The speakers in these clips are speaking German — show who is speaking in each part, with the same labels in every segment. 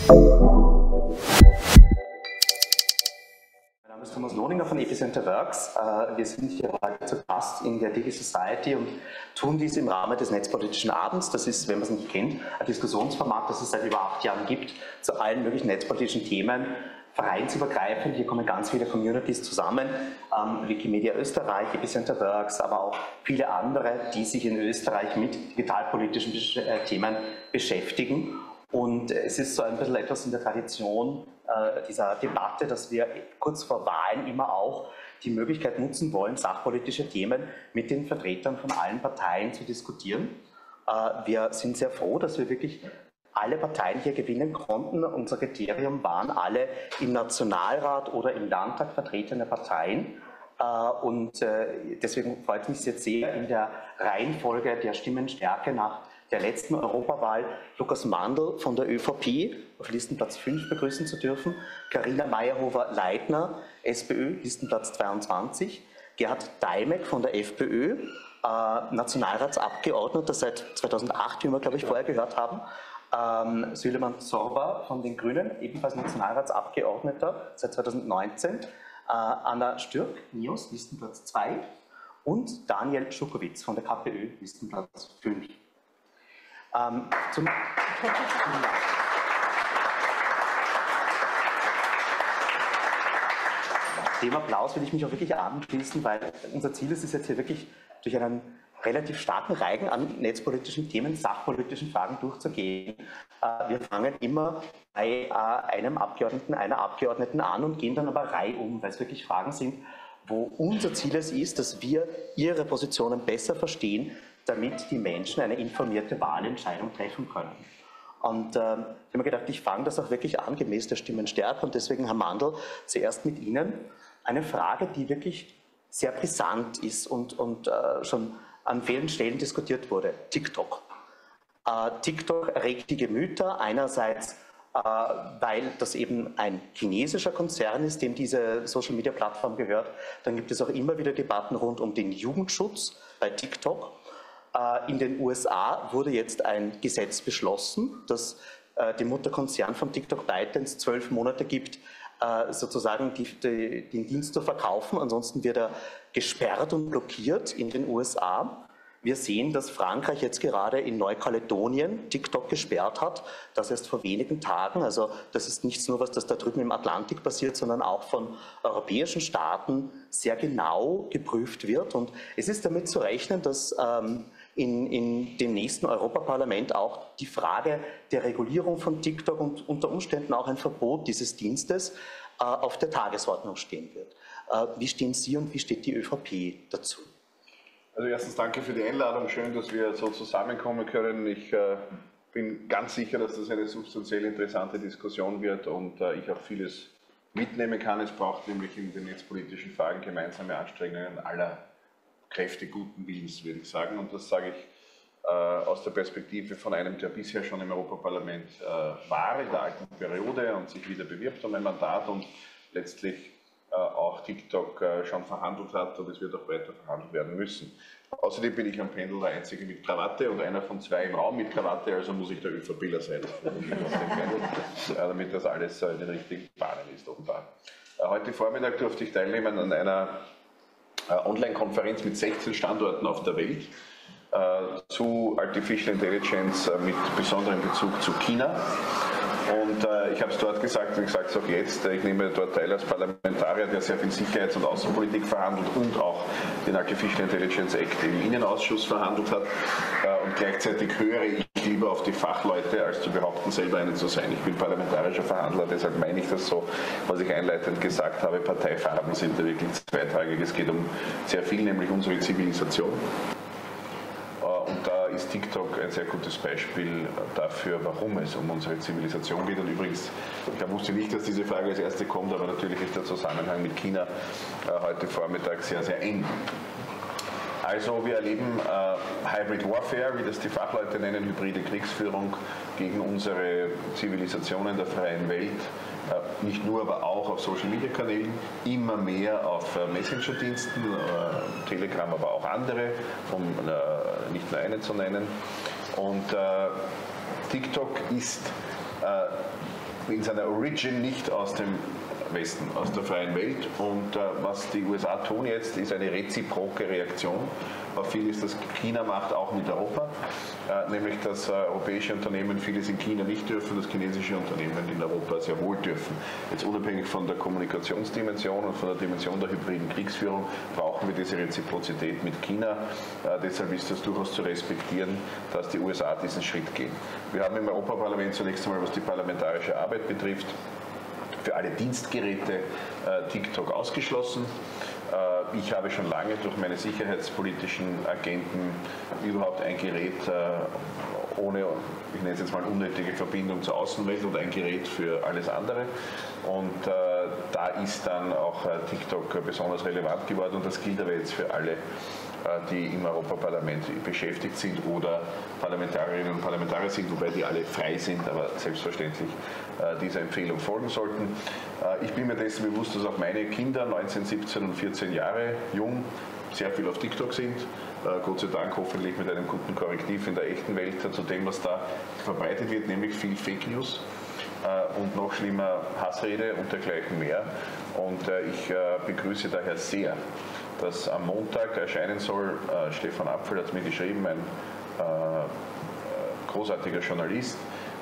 Speaker 1: Mein Name ist Thomas Lohninger von Epicenter Works. Wir sind hier heute zu Gast in der DigiSociety und tun dies im Rahmen des Netzpolitischen Abends. Das ist, wenn man es nicht kennt, ein Diskussionsformat, das es seit über 8 Jahren gibt, zu allen möglichen netzpolitischen Themen, vereinsübergreifend. Hier kommen ganz viele Communities zusammen, Wikimedia Österreich, Epicenter Works, aber auch viele andere, die sich in Österreich mit digitalpolitischen Themen beschäftigen. Und es ist so ein bisschen etwas in der Tradition dieser Debatte, dass wir kurz vor Wahlen immer auch die Möglichkeit nutzen wollen, sachpolitische Themen mit den Vertretern von allen Parteien zu diskutieren. Wir sind sehr froh, dass wir wirklich alle Parteien hier gewinnen konnten. Unser Kriterium waren alle im Nationalrat oder im Landtag vertretene Parteien. Und deswegen freut mich jetzt sehr, in der Reihenfolge der Stimmenstärke nach der letzten Europawahl Lukas Mandl von der ÖVP auf Listenplatz 5 begrüßen zu dürfen, Carina Mayerhofer-Leitner, SPÖ, Listenplatz 22, Gerhard Daimek von der FPÖ, Nationalratsabgeordneter seit 2008, wie wir, glaube ich, vorher gehört haben, Süleyman Sorba von den Grünen, ebenfalls Nationalratsabgeordneter seit 2019, Anna Stürk, NIOS, Listenplatz 2 und Daniel Schukowitz von der KPÖ, Listenplatz 5. Dem Applaus will ich mich auch wirklich anschließen, weil unser Ziel ist es jetzt hier wirklich durch einen relativ starken Reigen an netzpolitischen Themen, sachpolitischen Fragen durchzugehen. Wir fangen immer bei einem Abgeordneten, einer Abgeordneten an und gehen dann aber reihum, weil es wirklich Fragen sind, wo unser Ziel es ist, dass wir ihre Positionen besser verstehen, damit die Menschen eine informierte Wahlentscheidung treffen können. Und ich habe mir gedacht, ich fange das auch wirklich an, gemäß der Stimmenstärke. Und deswegen, Herr Mandl, zuerst mit Ihnen eine Frage, die wirklich sehr brisant ist und schon an vielen Stellen diskutiert wurde. TikTok. TikTok erregt die Gemüter, einerseits weil das eben ein chinesischer Konzern ist, dem diese Social-Media-Plattform gehört. Dann gibt es auch immer wieder Debatten rund um den Jugendschutz bei TikTok. In den USA wurde jetzt ein Gesetz beschlossen, das dem Mutterkonzern von TikTok ByteDance 12 Monate gibt, sozusagen den Dienst zu verkaufen. Ansonsten wird er gesperrt und blockiert in den USA. Wir sehen, dass Frankreich jetzt gerade in Neukaledonien TikTok gesperrt hat. Das erst vor wenigen Tagen. Also das ist nichts nur, was das da drüben im Atlantik passiert, sondern auch von europäischen Staaten sehr genau geprüft wird. Und es ist damit zu rechnen, dass in dem nächsten Europaparlament auch die Frage der Regulierung von TikTok und unter Umständen auch ein Verbot dieses Dienstes auf der Tagesordnung stehen wird. Wie stehen Sie und wie steht die ÖVP dazu?
Speaker 2: Also erstens danke für die Einladung, schön, dass wir so zusammenkommen können. Ich bin ganz sicher, dass das eine substanziell interessante Diskussion wird und ich auch vieles mitnehmen kann. Es braucht nämlich in den netzpolitischen Fragen gemeinsame Anstrengungen aller Kräfte guten Willens, würde ich sagen. Und das sage ich aus der Perspektive von einem, der bisher schon im Europaparlament war, in der alten Periode und sich wieder bewirbt um ein Mandat und letztlich auch TikTok schon verhandelt hat und es wird auch weiter verhandelt werden müssen. Außerdem bin ich am Pendel der Einzige mit Krawatte und einer von 2 im Raum mit Krawatte, also muss ich der ÖVPler sein, damit das alles in den richtigen Bahnen ist offenbar. Heute Vormittag durfte ich teilnehmen an einer Online-Konferenz mit 16 Standorten auf der Welt zu Artificial Intelligence mit besonderem Bezug zu China. Und ich habe es dort gesagt und ich sage es auch jetzt, ich nehme dort teil als Parlamentarier, der sehr viel Sicherheits- und Außenpolitik verhandelt und auch den Artificial Intelligence Act im Innenausschuss verhandelt hat. Und gleichzeitig höre ich lieber auf die Fachleute, als zu behaupten, selber einen zu sein. Ich bin parlamentarischer Verhandler, deshalb meine ich das so, was ich einleitend gesagt habe. Parteifarben sind da wirklich zweitrangig. Es geht um sehr viel, nämlich unsere Zivilisation. Und da ist TikTok ein sehr gutes Beispiel dafür, warum es um unsere Zivilisation geht. Und übrigens, ich wusste nicht, dass diese Frage als erste kommt, aber natürlich ist der Zusammenhang mit China heute Vormittag sehr, sehr eng. Also wir erleben Hybrid Warfare, wie das die Fachleute nennen, hybride Kriegsführung gegen unsere Zivilisationen der freien Welt. Nicht nur, aber auch auf Social-Media-Kanälen, immer mehr auf Messenger-Diensten, Telegram, aber auch andere, um nicht nur einen zu nennen. Und TikTok ist in seiner Origin nicht aus dem Westen, aus der freien Welt. Und was die USA tun jetzt, ist eine reziproke Reaktion auf vieles, das China macht, auch mit Europa. Nämlich, dass europäische Unternehmen vieles in China nicht dürfen, dass chinesische Unternehmen in Europa sehr wohl dürfen. Jetzt unabhängig von der Kommunikationsdimension und von der Dimension der hybriden Kriegsführung brauchen wir diese Reziprozität mit China. Deshalb ist es durchaus zu respektieren, dass die USA diesen Schritt gehen. Wir haben im Europaparlament zunächst einmal, was die parlamentarische Arbeit betrifft, für alle Dienstgeräte TikTok ausgeschlossen. Ich habe schon lange durch meine sicherheitspolitischen Agenten überhaupt ein Gerät ohne, ich nenne es jetzt mal, unnötige Verbindung zur Außenwelt und ein Gerät für alles andere. Und da ist dann auch TikTok besonders relevant geworden und das gilt aber jetzt für alle, die im Europaparlament beschäftigt sind oder Parlamentarierinnen und Parlamentarier sind, wobei die alle frei sind, aber selbstverständlich dieser Empfehlung folgen sollten. Ich bin mir dessen bewusst, dass auch meine Kinder, 19, 17 und 14 Jahre jung, sehr viel auf TikTok sind. Gott sei Dank hoffentlich mit einem guten Korrektiv in der echten Welt zu dem, was da verbreitet wird, nämlich viel Fake News und noch schlimmer Hassrede und dergleichen mehr. Und ich begrüße daher sehr, dass am Montag erscheinen soll, Stefan Apfel hat es mir geschrieben, ein großartiger Journalist,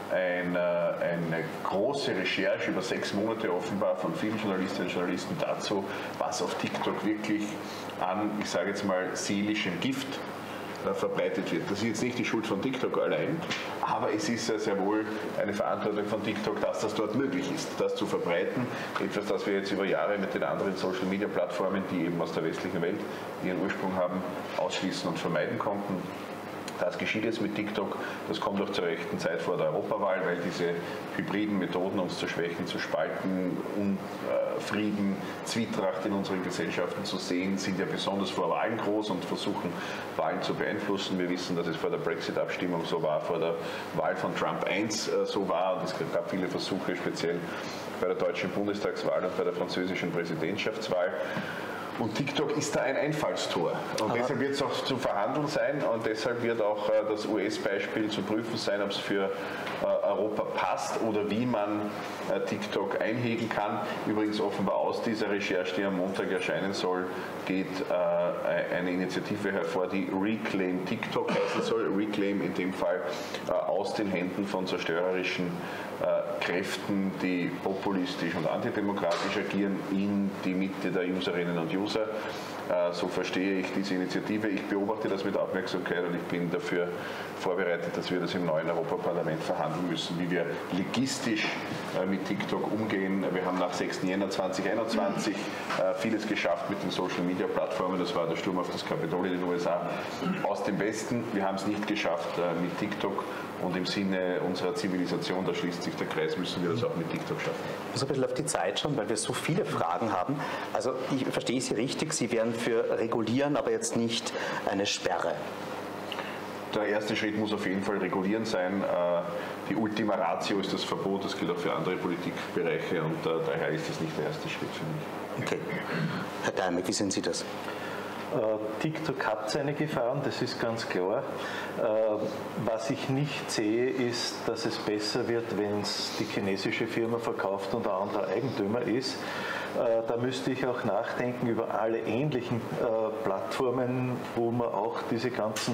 Speaker 2: eine große Recherche über 6 Monate offenbar von vielen Journalistinnen und Journalisten dazu, was auf TikTok wirklich an, ich sage jetzt mal, seelischem Gift verbreitet wird. Das ist jetzt nicht die Schuld von TikTok allein, aber es ist sehr wohl eine Verantwortung von TikTok, dass das dort möglich ist, das zu verbreiten. Etwas, das wir jetzt über Jahre mit den anderen Social-Media-Plattformen, die eben aus der westlichen Welt ihren Ursprung haben, ausschließen und vermeiden konnten. Das geschieht jetzt mit TikTok, das kommt auch zur rechten Zeit vor der Europawahl, weil diese hybriden Methoden, uns zu schwächen, zu spalten, Unfrieden, Zwietracht in unseren Gesellschaften zu sehen, sind ja besonders vor Wahlen groß und versuchen, Wahlen zu beeinflussen. Wir wissen, dass es vor der Brexit-Abstimmung so war, vor der Wahl von Trump I so war und es gab viele Versuche, speziell bei der deutschen Bundestagswahl und bei der französischen Präsidentschaftswahl. Und TikTok ist da ein Einfallstor. Und deshalb wird es auch zu verhandeln sein und deshalb wird auch das US-Beispiel zu prüfen sein, ob es für Europa passt oder wie man TikTok einhegen kann. Übrigens offenbar aus dieser Recherche, die am Montag erscheinen soll, geht eine Initiative hervor, die Reclaim TikTok heißen soll. Reclaim in dem Fall aus den Händen von zerstörerischen Kräften, die populistisch und antidemokratisch agieren, in die Mitte der Userinnen und User. So verstehe ich diese Initiative. Ich beobachte das mit Aufmerksamkeit und ich bin dafür vorbereitet, dass wir das im neuen Europaparlament verhandeln müssen, wie wir legistisch mit TikTok umgehen. Wir haben nach 6. Jänner 2021 vieles geschafft mit den Social-Media-Plattformen. Das war der Sturm auf das Kapitol in den USA aus dem Westen. Wir haben es nicht geschafft mit TikTok. Und im Sinne unserer Zivilisation, da schließt sich der Kreis, müssen wir das auch mit TikTok schaffen.
Speaker 1: So ein bisschen auf die Zeit schon, weil wir so viele Fragen haben. Also ich verstehe Sie richtig, Sie wären für regulieren, aber jetzt nicht eine Sperre.
Speaker 2: Der erste Schritt muss auf jeden Fall regulieren sein. Die Ultima Ratio ist das Verbot, das gilt auch für andere Politikbereiche und daher ist das nicht der erste Schritt für mich.
Speaker 1: Okay. Herr Daimek, wie sehen Sie das?
Speaker 3: TikTok hat seine Gefahren, das ist ganz klar. Was ich nicht sehe, ist, dass es besser wird, wenn es die chinesische Firma verkauft und ein anderer Eigentümer ist. Da müsste ich auch nachdenken über alle ähnlichen Plattformen, wo man auch diese ganzen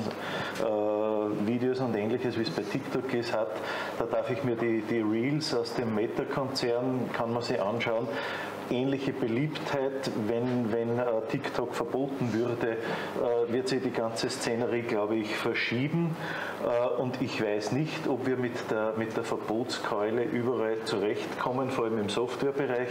Speaker 3: Videos und Ähnliches, wie es bei TikTok ist, hat. Da darf ich mir die Reels aus dem Meta-Konzern, kann man sich anschauen. Ähnliche Beliebtheit, wenn TikTok verboten würde, wird sich die ganze Szenerie, glaube ich, verschieben. Und ich weiß nicht, ob wir mit der Verbotskeule überall zurechtkommen, vor allem im Softwarebereich.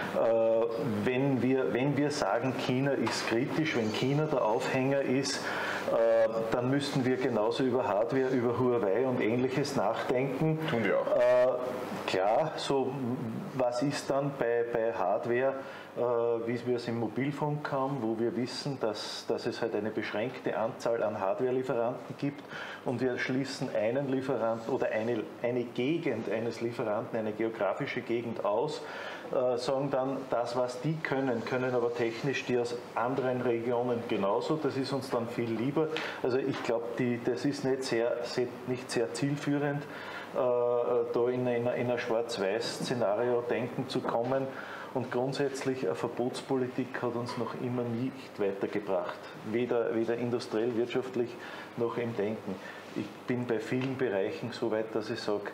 Speaker 3: Wenn wir sagen, China ist kritisch, wenn China der Aufhänger ist, dann müssten wir genauso über Hardware, über Huawei und Ähnliches nachdenken.
Speaker 2: Tun wir auch.
Speaker 3: Klar, so was ist dann bei Hardware, wie wir es im Mobilfunk haben, wo wir wissen, dass es halt eine beschränkte Anzahl an Hardware-Lieferanten gibt und wir schließen einen Lieferanten oder eine Gegend eines Lieferanten, eine geografische Gegend aus, sagen dann, das was die können aber technisch die aus anderen Regionen genauso, das ist uns dann viel lieber. Also ich glaube, das ist nicht sehr zielführend. da in ein Schwarz-Weiß-Szenario denken zu kommen. Und grundsätzlich eine Verbotspolitik hat uns noch immer nicht weitergebracht, weder industriell, wirtschaftlich noch im Denken. Ich bin bei vielen Bereichen so weit, dass ich sage,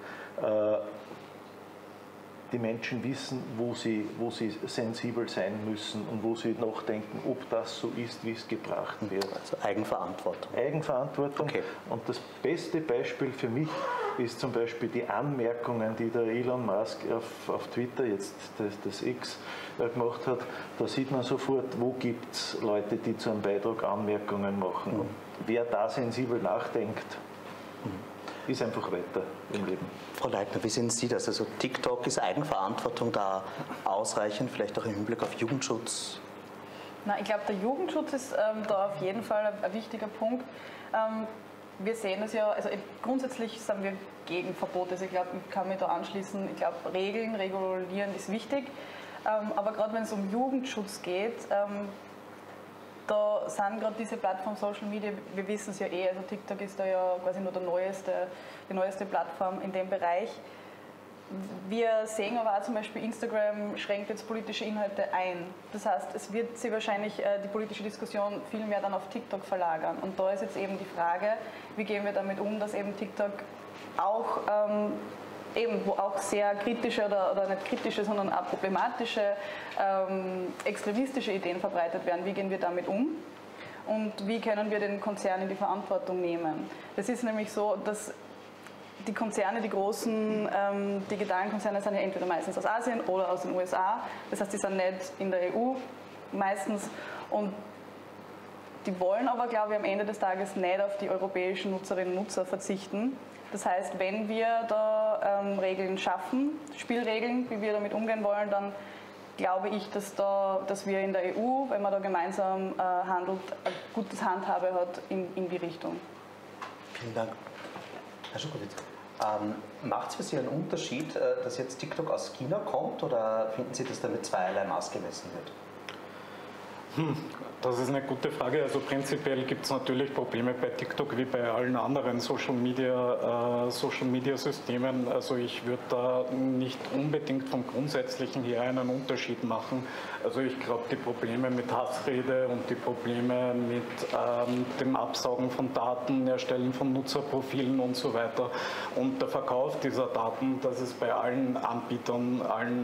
Speaker 3: die Menschen wissen, wo sie sensibel sein müssen und wo sie nachdenken, ob das so ist, wie es gebracht wird.
Speaker 1: Also Eigenverantwortung.
Speaker 3: Eigenverantwortung. Okay. Und das beste Beispiel für mich ist zum Beispiel die Anmerkungen, die der Elon Musk auf Twitter, jetzt das X, gemacht hat. Da sieht man sofort, wo gibt es Leute, die zu einem Beitrag Anmerkungen machen. Und wer da sensibel nachdenkt, ist einfach weiter im Leben.
Speaker 1: Frau Leitner, wie sehen Sie das? Also TikTok, ist Eigenverantwortung da ausreichend, vielleicht auch im Hinblick auf Jugendschutz?
Speaker 4: Na, ich glaube, der Jugendschutz ist da auf jeden Fall ein wichtiger Punkt. Wir sehen es ja, also grundsätzlich sind wir gegen Verbote. Also ich glaube, ich kann mich da anschließen. Ich glaube, regulieren ist wichtig. Aber gerade wenn es um Jugendschutz geht, da sind gerade diese Plattformen Social Media, wir wissen es ja eh, also TikTok ist da ja quasi nur die neueste Plattform in dem Bereich. Wir sehen aber auch zum Beispiel, Instagram schränkt jetzt politische Inhalte ein. Das heißt, es wird sich wahrscheinlich die politische Diskussion viel mehr dann auf TikTok verlagern. Und da ist jetzt eben die Frage, wie gehen wir damit um, dass eben TikTok auch wo auch sehr kritische oder nicht kritische, sondern auch problematische, extremistische Ideen verbreitet werden. Wie gehen wir damit um? Und wie können wir den Konzernen die Verantwortung nehmen? Das ist nämlich so, dass die Konzerne, die großen digitalen Konzerne, sind ja entweder meistens aus Asien oder aus den USA. Das heißt, die sind nicht in der EU meistens. Und die wollen aber, glaube ich, am Ende des Tages nicht auf die europäischen Nutzerinnen und Nutzer verzichten. Das heißt, wenn wir da Regeln schaffen, Spielregeln, wie wir damit umgehen wollen, dann glaube ich, dass wir in der EU, wenn man da gemeinsam handelt, ein gutes Handhabe hat in die Richtung.
Speaker 1: Vielen Dank. Herr Schukowitz, macht es für Sie einen Unterschied, dass jetzt TikTok aus China kommt, oder finden Sie, dass da mit zweierlei Maß gemessen wird?
Speaker 5: Das ist eine gute Frage. Also prinzipiell gibt es natürlich Probleme bei TikTok wie bei allen anderen Social Media Systemen. Also ich würde da nicht unbedingt vom Grundsätzlichen her einen Unterschied machen. Also ich glaube, die Probleme mit Hassrede und die Probleme mit dem Absaugen von Daten, Erstellen von Nutzerprofilen und so weiter und der Verkauf dieser Daten, das ist bei allen Anbietern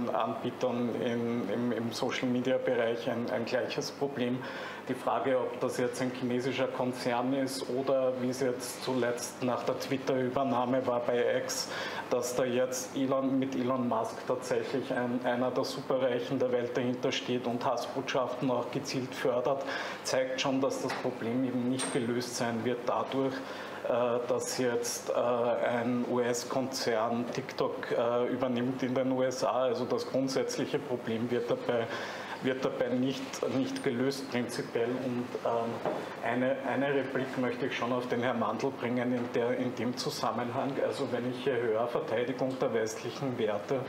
Speaker 5: im Social Media Bereich ein gleiches Problem. Die Frage, ob das jetzt ein chinesischer Konzern ist oder wie es jetzt zuletzt nach der Twitter-Übernahme war bei X, dass da jetzt mit Elon Musk tatsächlich einer der Superreichen der Welt dahinter steht und Hassbotschaften auch gezielt fördert, zeigt schon, dass das Problem eben nicht gelöst sein wird dadurch, dass jetzt ein US-Konzern TikTok übernimmt in den USA. Also das grundsätzliche Problem wird dabei nicht gelöst prinzipiell. Und eine Replik möchte ich schon auf den Herrn Mandl bringen in dem Zusammenhang. Also wenn ich hier höre, Verteidigung der westlichen Werte,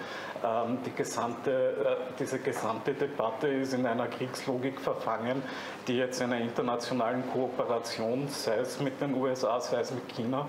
Speaker 5: diese gesamte Debatte ist in einer Kriegslogik verfangen, die jetzt in einer internationalen Kooperation, sei es mit den USA, sei es mit China,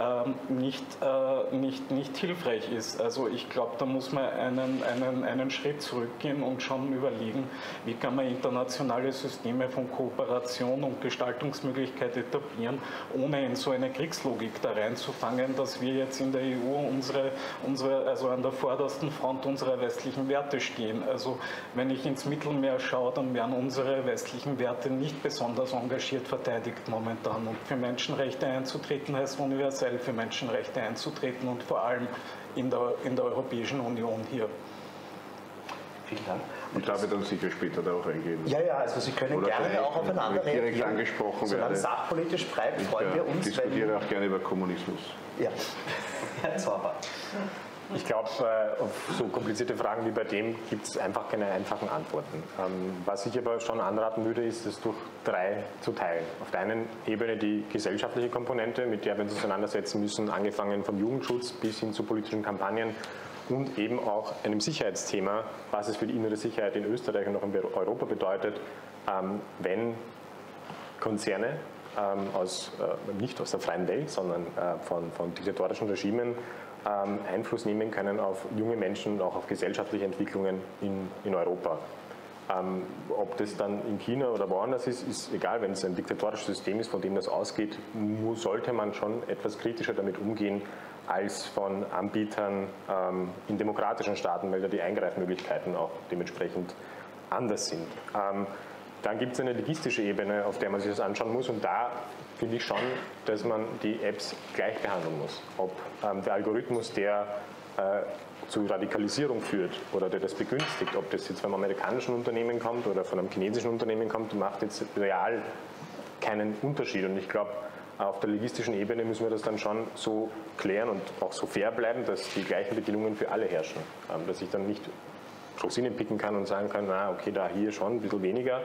Speaker 5: nicht hilfreich ist. Also ich glaube, da muss man einen Schritt zurückgehen und schon überlegen, wie kann man internationale Systeme von Kooperation und Gestaltungsmöglichkeit etablieren, ohne in so eine Kriegslogik da reinzufangen, dass wir jetzt in der EU also an der vordersten Front unserer westlichen Werte stehen. Also wenn ich ins Mittelmeer schaue, dann werden unsere westlichen Werte nicht besonders engagiert verteidigt momentan. Und für Menschenrechte einzutreten heißt universell für Menschenrechte einzutreten und vor allem in der Europäischen Union hier.
Speaker 1: Vielen Dank.
Speaker 2: Und darf ich dann sicher später darauf eingehen?
Speaker 1: Ja, also Sie können
Speaker 2: oder
Speaker 1: gerne auch aufeinander reagieren.
Speaker 2: Direkt angesprochen
Speaker 1: solange
Speaker 2: werde.
Speaker 1: Sachpolitisch bleibt, freuen wir uns.
Speaker 2: Ich diskutiere auch gerne über Kommunismus.
Speaker 1: Ja, Herr Zorber.
Speaker 6: Ich glaube, auf so komplizierte Fragen wie bei dem gibt es einfach keine einfachen Antworten. Was ich aber schon anraten würde, ist, es durch 3 zu teilen. Auf der einen Ebene die gesellschaftliche Komponente, mit der wir uns auseinandersetzen müssen, angefangen vom Jugendschutz bis hin zu politischen Kampagnen und eben auch einem Sicherheitsthema, was es für die innere Sicherheit in Österreich und auch in Europa bedeutet, wenn Konzerne nicht aus der freien Welt, sondern von diktatorischen Regimen Einfluss nehmen können auf junge Menschen und auch auf gesellschaftliche Entwicklungen in Europa. Ob das dann in China oder woanders ist egal. Wenn es ein diktatorisches System ist, von dem das ausgeht, sollte man schon etwas kritischer damit umgehen als von Anbietern in demokratischen Staaten, weil da die Eingreifmöglichkeiten auch dementsprechend anders sind. Dann gibt es eine logistische Ebene, auf der man sich das anschauen muss, und da finde ich schon, dass man die Apps gleich behandeln muss. Ob der Algorithmus, der zu Radikalisierung führt oder der das begünstigt, ob das jetzt von einem amerikanischen Unternehmen kommt oder von einem chinesischen Unternehmen kommt, macht jetzt real keinen Unterschied. Und ich glaube, auf der logistischen Ebene müssen wir das dann schon so klären und auch so fair bleiben, dass die gleichen Bedingungen für alle herrschen. Dass ich dann nicht Rosinen picken kann und sagen kann, na okay, da hier schon ein bisschen weniger.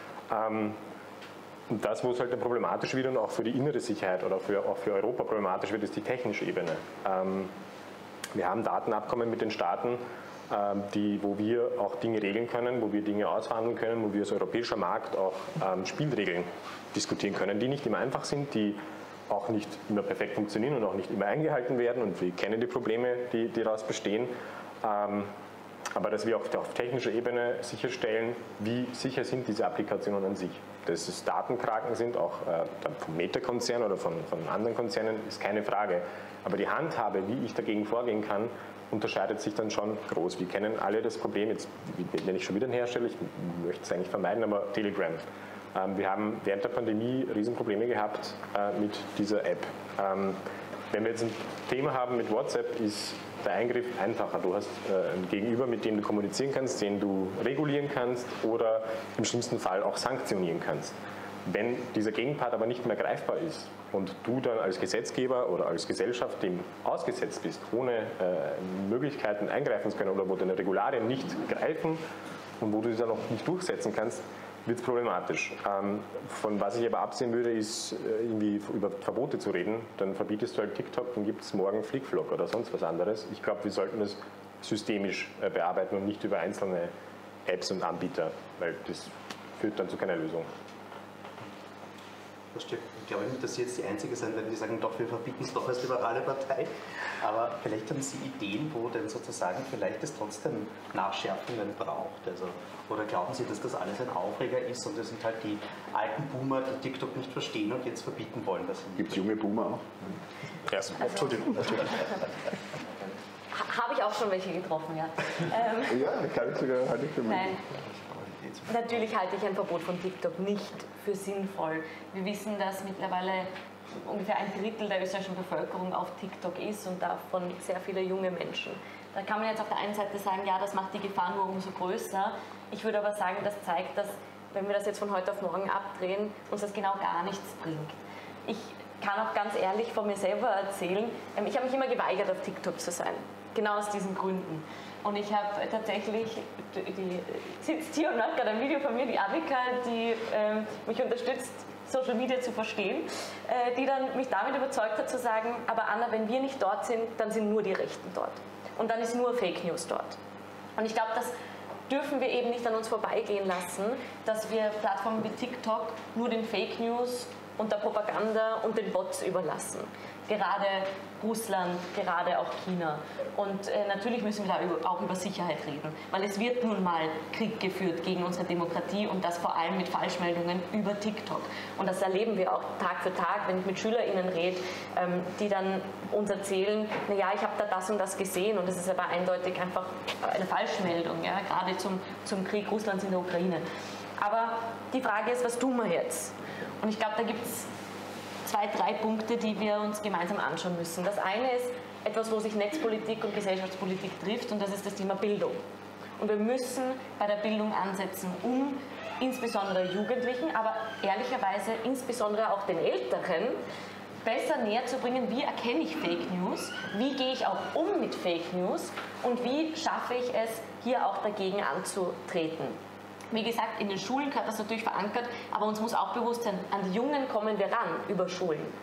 Speaker 6: Und das, wo es halt dann problematisch wird und auch für die innere Sicherheit oder auch für Europa problematisch wird, ist die technische Ebene. Wir haben Datenabkommen mit den Staaten, wo wir auch Dinge regeln können, wo wir Dinge ausverhandeln können, wo wir als europäischer Markt auch Spielregeln diskutieren können, die nicht immer einfach sind, die auch nicht immer perfekt funktionieren und auch nicht immer eingehalten werden, und wir kennen die Probleme, die daraus bestehen. Aber dass wir auch auf technischer Ebene sicherstellen, wie sicher sind diese Applikationen an sich. Dass es Datenkraken sind, auch vom Meta-Konzern oder von anderen Konzernen, ist keine Frage. Aber die Handhabe, wie ich dagegen vorgehen kann, unterscheidet sich dann schon groß. Wir kennen alle das Problem, jetzt nenne ich schon wieder einen Hersteller, ich möchte es eigentlich vermeiden, aber Telegram. Wir haben während der Pandemie Riesenprobleme gehabt mit dieser App. Wenn wir jetzt ein Thema haben mit WhatsApp, ist der Eingriff einfacher. Du hast ein Gegenüber, mit dem du kommunizieren kannst, den du regulieren kannst oder im schlimmsten Fall auch sanktionieren kannst. Wenn dieser Gegenpart aber nicht mehr greifbar ist und du dann als Gesetzgeber oder als Gesellschaft dem ausgesetzt bist, ohne Möglichkeiten eingreifen zu können oder wo deine Regularien nicht greifen und wo du sie dann auch nicht durchsetzen kannst, wird es problematisch. Von was ich aber absehen würde, ist irgendwie über Verbote zu reden. Dann verbietest du halt TikTok, dann gibt es morgen Flickflock oder sonst was anderes. Ich glaube, wir sollten das systemisch bearbeiten und nicht über einzelne Apps und Anbieter, weil das führt dann zu keiner Lösung.
Speaker 1: Ich glaube nicht, dass Sie jetzt die Einzige sind, wenn die sagen, doch, wir verbieten es doch als liberale Partei. Aber vielleicht haben Sie Ideen, wo denn sozusagen vielleicht es trotzdem Nachschärfungen braucht. Also, oder glauben Sie, dass das alles ein Aufreger ist und das sind halt die alten Boomer, die TikTok nicht verstehen und jetzt verbieten wollen?
Speaker 2: Gibt es junge Boomer auch?
Speaker 6: Ja.
Speaker 1: Entschuldigung.
Speaker 7: Habe ich auch schon welche getroffen, ja.
Speaker 2: Ja, kann ich sogar heute für mich.
Speaker 7: Nein. Natürlich halte ich ein Verbot von TikTok nicht für sinnvoll. Wir wissen, dass mittlerweile ungefähr 1/3 der österreichischen Bevölkerung auf TikTok ist und davon sehr viele junge Menschen. Da kann man jetzt auf der einen Seite sagen, ja, das macht die Gefahr nur umso größer. Ich würde aber sagen, das zeigt, dass, wenn wir das jetzt von heute auf morgen abdrehen, uns das genau gar nichts bringt. Ich kann auch ganz ehrlich von mir selber erzählen, ich habe mich immer geweigert, auf TikTok zu sein. Genau aus diesen Gründen. Und ich habe tatsächlich, die sitzt hier und macht gerade ein Video von mir, die Annika, die mich unterstützt, Social Media zu verstehen, die dann mich damit überzeugt hat zu sagen, aber Anna, wenn wir nicht dort sind, dann sind nur die Rechten dort. Und dann ist nur Fake News dort. Und ich glaube, das dürfen wir eben nicht an uns vorbeigehen lassen, dass wir Plattformen wie TikTok nur den Fake News und der Propaganda und den Bots überlassen. Gerade Russland, gerade auch China. Und natürlich müssen wir da auch über Sicherheit reden, weil es wird nun mal Krieg geführt gegen unsere Demokratie und das vor allem mit Falschmeldungen über TikTok. Und das erleben wir auch Tag für Tag, wenn ich mit SchülerInnen rede, die dann uns erzählen, naja, ich habe da das und das gesehen und das ist aber eindeutig einfach eine Falschmeldung, ja, gerade zum Krieg Russlands in der Ukraine. Aber die Frage ist, was tun wir jetzt? Und ich glaube, da gibt es 2, 3 Punkte, die wir uns gemeinsam anschauen müssen. Das eine ist etwas, wo sich Netzpolitik und Gesellschaftspolitik trifft, und das ist das Thema Bildung. Und wir müssen bei der Bildung ansetzen, um insbesondere Jugendlichen, aber ehrlicherweise insbesondere auch den Älteren besser näher zu bringen, wie erkenne ich Fake News, wie gehe ich auch um mit Fake News und wie schaffe ich es, hier auch dagegen anzutreten. Wie gesagt, in den Schulen gehört das natürlich verankert, aber uns muss auch bewusst sein, an die Jungen kommen wir ran über Schulen.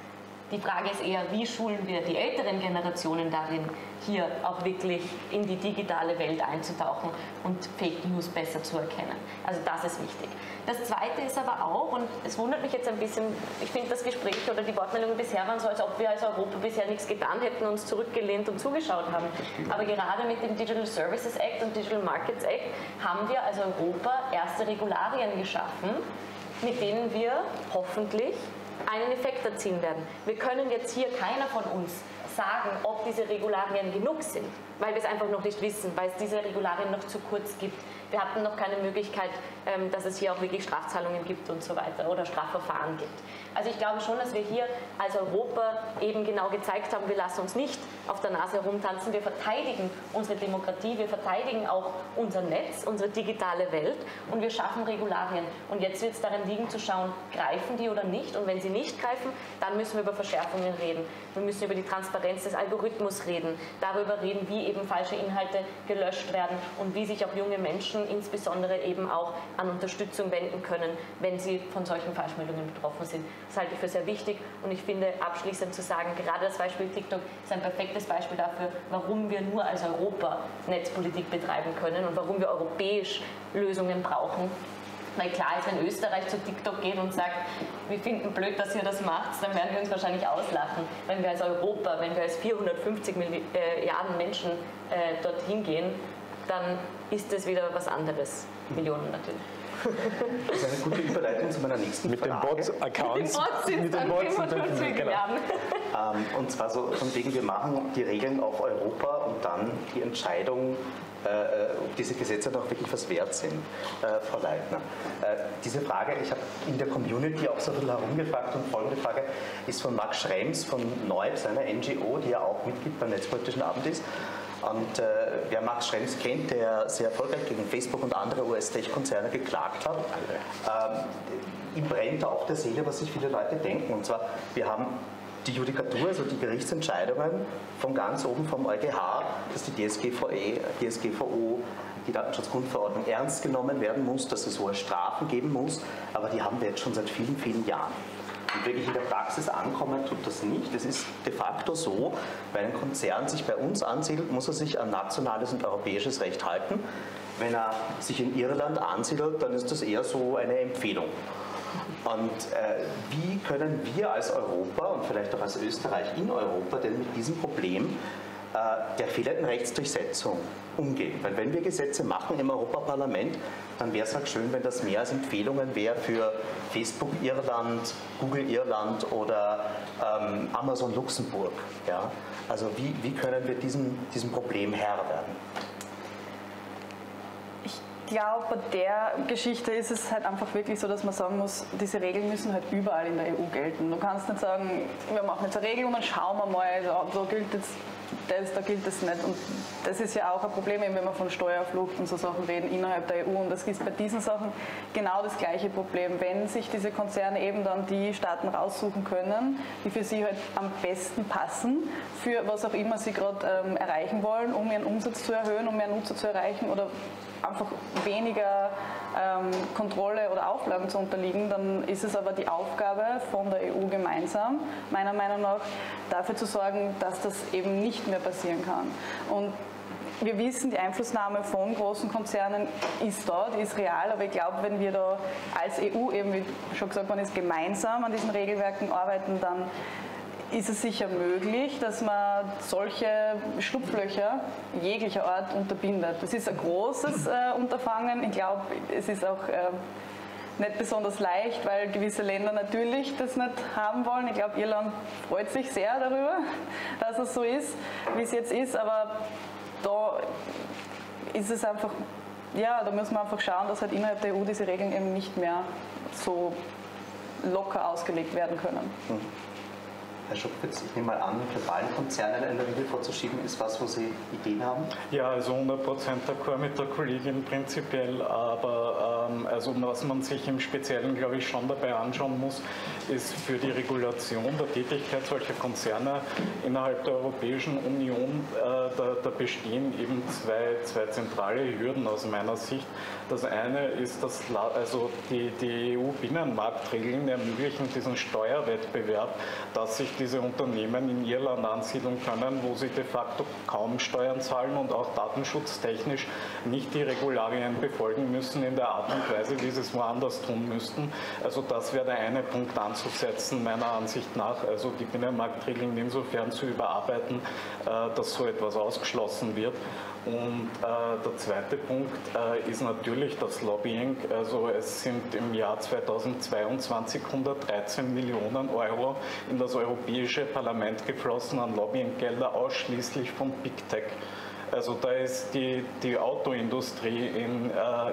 Speaker 7: Die Frage ist eher, wie schulen wir die älteren Generationen darin, hier auch wirklich in die digitale Welt einzutauchen und Fake News besser zu erkennen. Also das ist wichtig. Das Zweite ist aber auch, und es wundert mich jetzt ein bisschen, ich finde das Gespräch oder die Wortmeldungen bisher waren so, als ob wir als Europa bisher nichts getan hätten, uns zurückgelehnt und zugeschaut haben. Aber gerade mit dem Digital Services Act und Digital Markets Act haben wir als Europa erste Regularien geschaffen, mit denen wir hoffentlich einen Effekt erzielen werden. Wir können jetzt hier keiner von uns sagen, ob diese Regularien genug sind, weil wir es einfach noch nicht wissen, weil es diese Regularien noch zu kurz gibt. Wir hatten noch keine Möglichkeit, dass es hier auch wirklich Strafzahlungen gibt und so weiter oder Strafverfahren gibt. Also ich glaube schon, dass wir hier als Europa eben genau gezeigt haben, wir lassen uns nicht auf der Nase herumtanzen, wir verteidigen unsere Demokratie, wir verteidigen auch unser Netz, unsere digitale Welt und wir schaffen Regularien. Und jetzt wird es daran liegen zu schauen, greifen die oder nicht, und wenn sie nicht greifen, dann müssen wir über Verschärfungen reden. Wir müssen über die Transparenz des Algorithmus reden, darüber reden, wie eben falsche Inhalte gelöscht werden und wie sich auch junge Menschen insbesondere eben auch an Unterstützung wenden können, wenn sie von solchen Falschmeldungen betroffen sind. Das halte ich für sehr wichtig, und ich finde, abschließend zu sagen, gerade das Beispiel TikTok ist ein perfektes Beispiel dafür, warum wir nur als Europa Netzpolitik betreiben können und warum wir europäisch Lösungen brauchen. Weil klar ist, wenn Österreich zu TikTok geht und sagt, wir finden blöd, dass ihr das macht, dann werden wir uns wahrscheinlich auslachen. Wenn wir als Europa, wenn wir als 450 Milliarden Menschen dorthin gehen, dann ist es wieder was anderes. Millionen natürlich.
Speaker 1: Das ist eine gute Überleitung zu meiner nächsten Frage.
Speaker 6: Mit den Bot-Accounts.
Speaker 7: Mit den Bots sind es 55 Milliarden.
Speaker 1: Und zwar so von wegen, wir machen die Regeln auf Europa und dann die Entscheidung, ob diese Gesetze noch wirklich was wert sind, Frau Leitner. Diese Frage, ich habe in der Community auch so ein bisschen herumgefragt, und folgende Frage ist von Max Schrems von Neub, seiner NGO, die ja auch Mitglied beim Netzpolitischen Abend ist. Und wer Max Schrems kennt, der sehr erfolgreich gegen Facebook und andere US-Tech-Konzerne geklagt hat, ihm brennt auf der Seele, was sich viele Leute denken. Und zwar, wir haben die Judikatur, also die Gerichtsentscheidungen von ganz oben vom EuGH, dass die DSGVO, die Datenschutzgrundverordnung ernst genommen werden muss, dass es hohe Strafen geben muss, aber die haben wir jetzt schon seit vielen, vielen Jahren. Und wirklich in der Praxis ankommen tut das nicht. Es ist de facto so, wenn ein Konzern sich bei uns ansiedelt, muss er sich an nationales und europäisches Recht halten. Wenn er sich in Irland ansiedelt, dann ist das eher so eine Empfehlung. Und wie können wir als Europa und vielleicht auch als Österreich in Europa denn mit diesem Problem der fehlenden Rechtsdurchsetzung umgehen? Weil wenn wir Gesetze machen im Europaparlament, dann wäre es halt schön, wenn das mehr als Empfehlungen wäre für Facebook Irland, Google Irland oder Amazon Luxemburg. Ja? Also wie können wir diesem Problem Herr werden?
Speaker 4: Ich glaube, bei der Geschichte ist es halt einfach wirklich so, dass man sagen muss, diese Regeln müssen halt überall in der EU gelten. Du kannst nicht sagen, wir machen jetzt eine Regel und dann schauen wir mal, da gilt jetzt das, da gilt das nicht. Und das ist ja auch ein Problem, wenn wir von Steuerflucht und so Sachen reden innerhalb der EU. Und das ist bei diesen Sachen genau das gleiche Problem. Wenn sich diese Konzerne eben dann die Staaten raussuchen können, die für sie halt am besten passen, für was auch immer sie gerade erreichen wollen, um ihren Umsatz zu erhöhen, um mehr Nutzer zu erreichen oder einfach weniger Kontrolle oder Auflagen zu unterliegen, dann ist es aber die Aufgabe von der EU gemeinsam, meiner Meinung nach, dafür zu sorgen, dass das eben nicht mehr passieren kann. Und wir wissen, die Einflussnahme von großen Konzernen ist da, die ist real, aber ich glaube, wenn wir da als EU eben, wie schon gesagt worden ist, gemeinsam an diesen Regelwerken arbeiten, dann ist es sicher möglich, dass man solche Schlupflöcher jeglicher Art unterbindet. Das ist ein großes Unterfangen. Ich glaube, es ist auch nicht besonders leicht, weil gewisse Länder natürlich das nicht haben wollen. Ich glaube, Irland freut sich sehr darüber, dass es so ist, wie es jetzt ist. Aber da ist es einfach, ja, da muss man einfach schauen, dass halt innerhalb der EU diese Regeln eben nicht mehr so locker ausgelegt werden können.
Speaker 1: Herr Schupwitz, ich nehme mal an, globalen Konzernen eine Regel vorzuschieben, ist was, wo Sie Ideen haben?
Speaker 5: Ja, also 100% d'accord mit der Kollegin prinzipiell, aber also was man sich im Speziellen, glaube ich, schon dabei anschauen muss, ist für die Regulation der Tätigkeit solcher Konzerne innerhalb der Europäischen Union, da bestehen eben zwei zentrale Hürden aus meiner Sicht. Das eine ist, dass also die EU-Binnenmarktregeln ermöglichen diesen Steuerwettbewerb, dass sich diese Unternehmen in Irland ansiedeln können, wo sie de facto kaum Steuern zahlen und auch datenschutztechnisch nicht die Regularien befolgen müssen in der Art und Weise, wie sie es woanders tun müssten. Also das wäre der eine Punkt anzusetzen, meiner Ansicht nach, also die Binnenmarktregeln insofern zu überarbeiten, dass so etwas ausgeschlossen wird. Und der zweite Punkt ist natürlich das Lobbying. Also es sind im Jahr 2022 113 Millionen Euro in das Europäische Parlament geflossen an Lobbyinggelder, ausschließlich von Big Tech. Also da ist die Autoindustrie in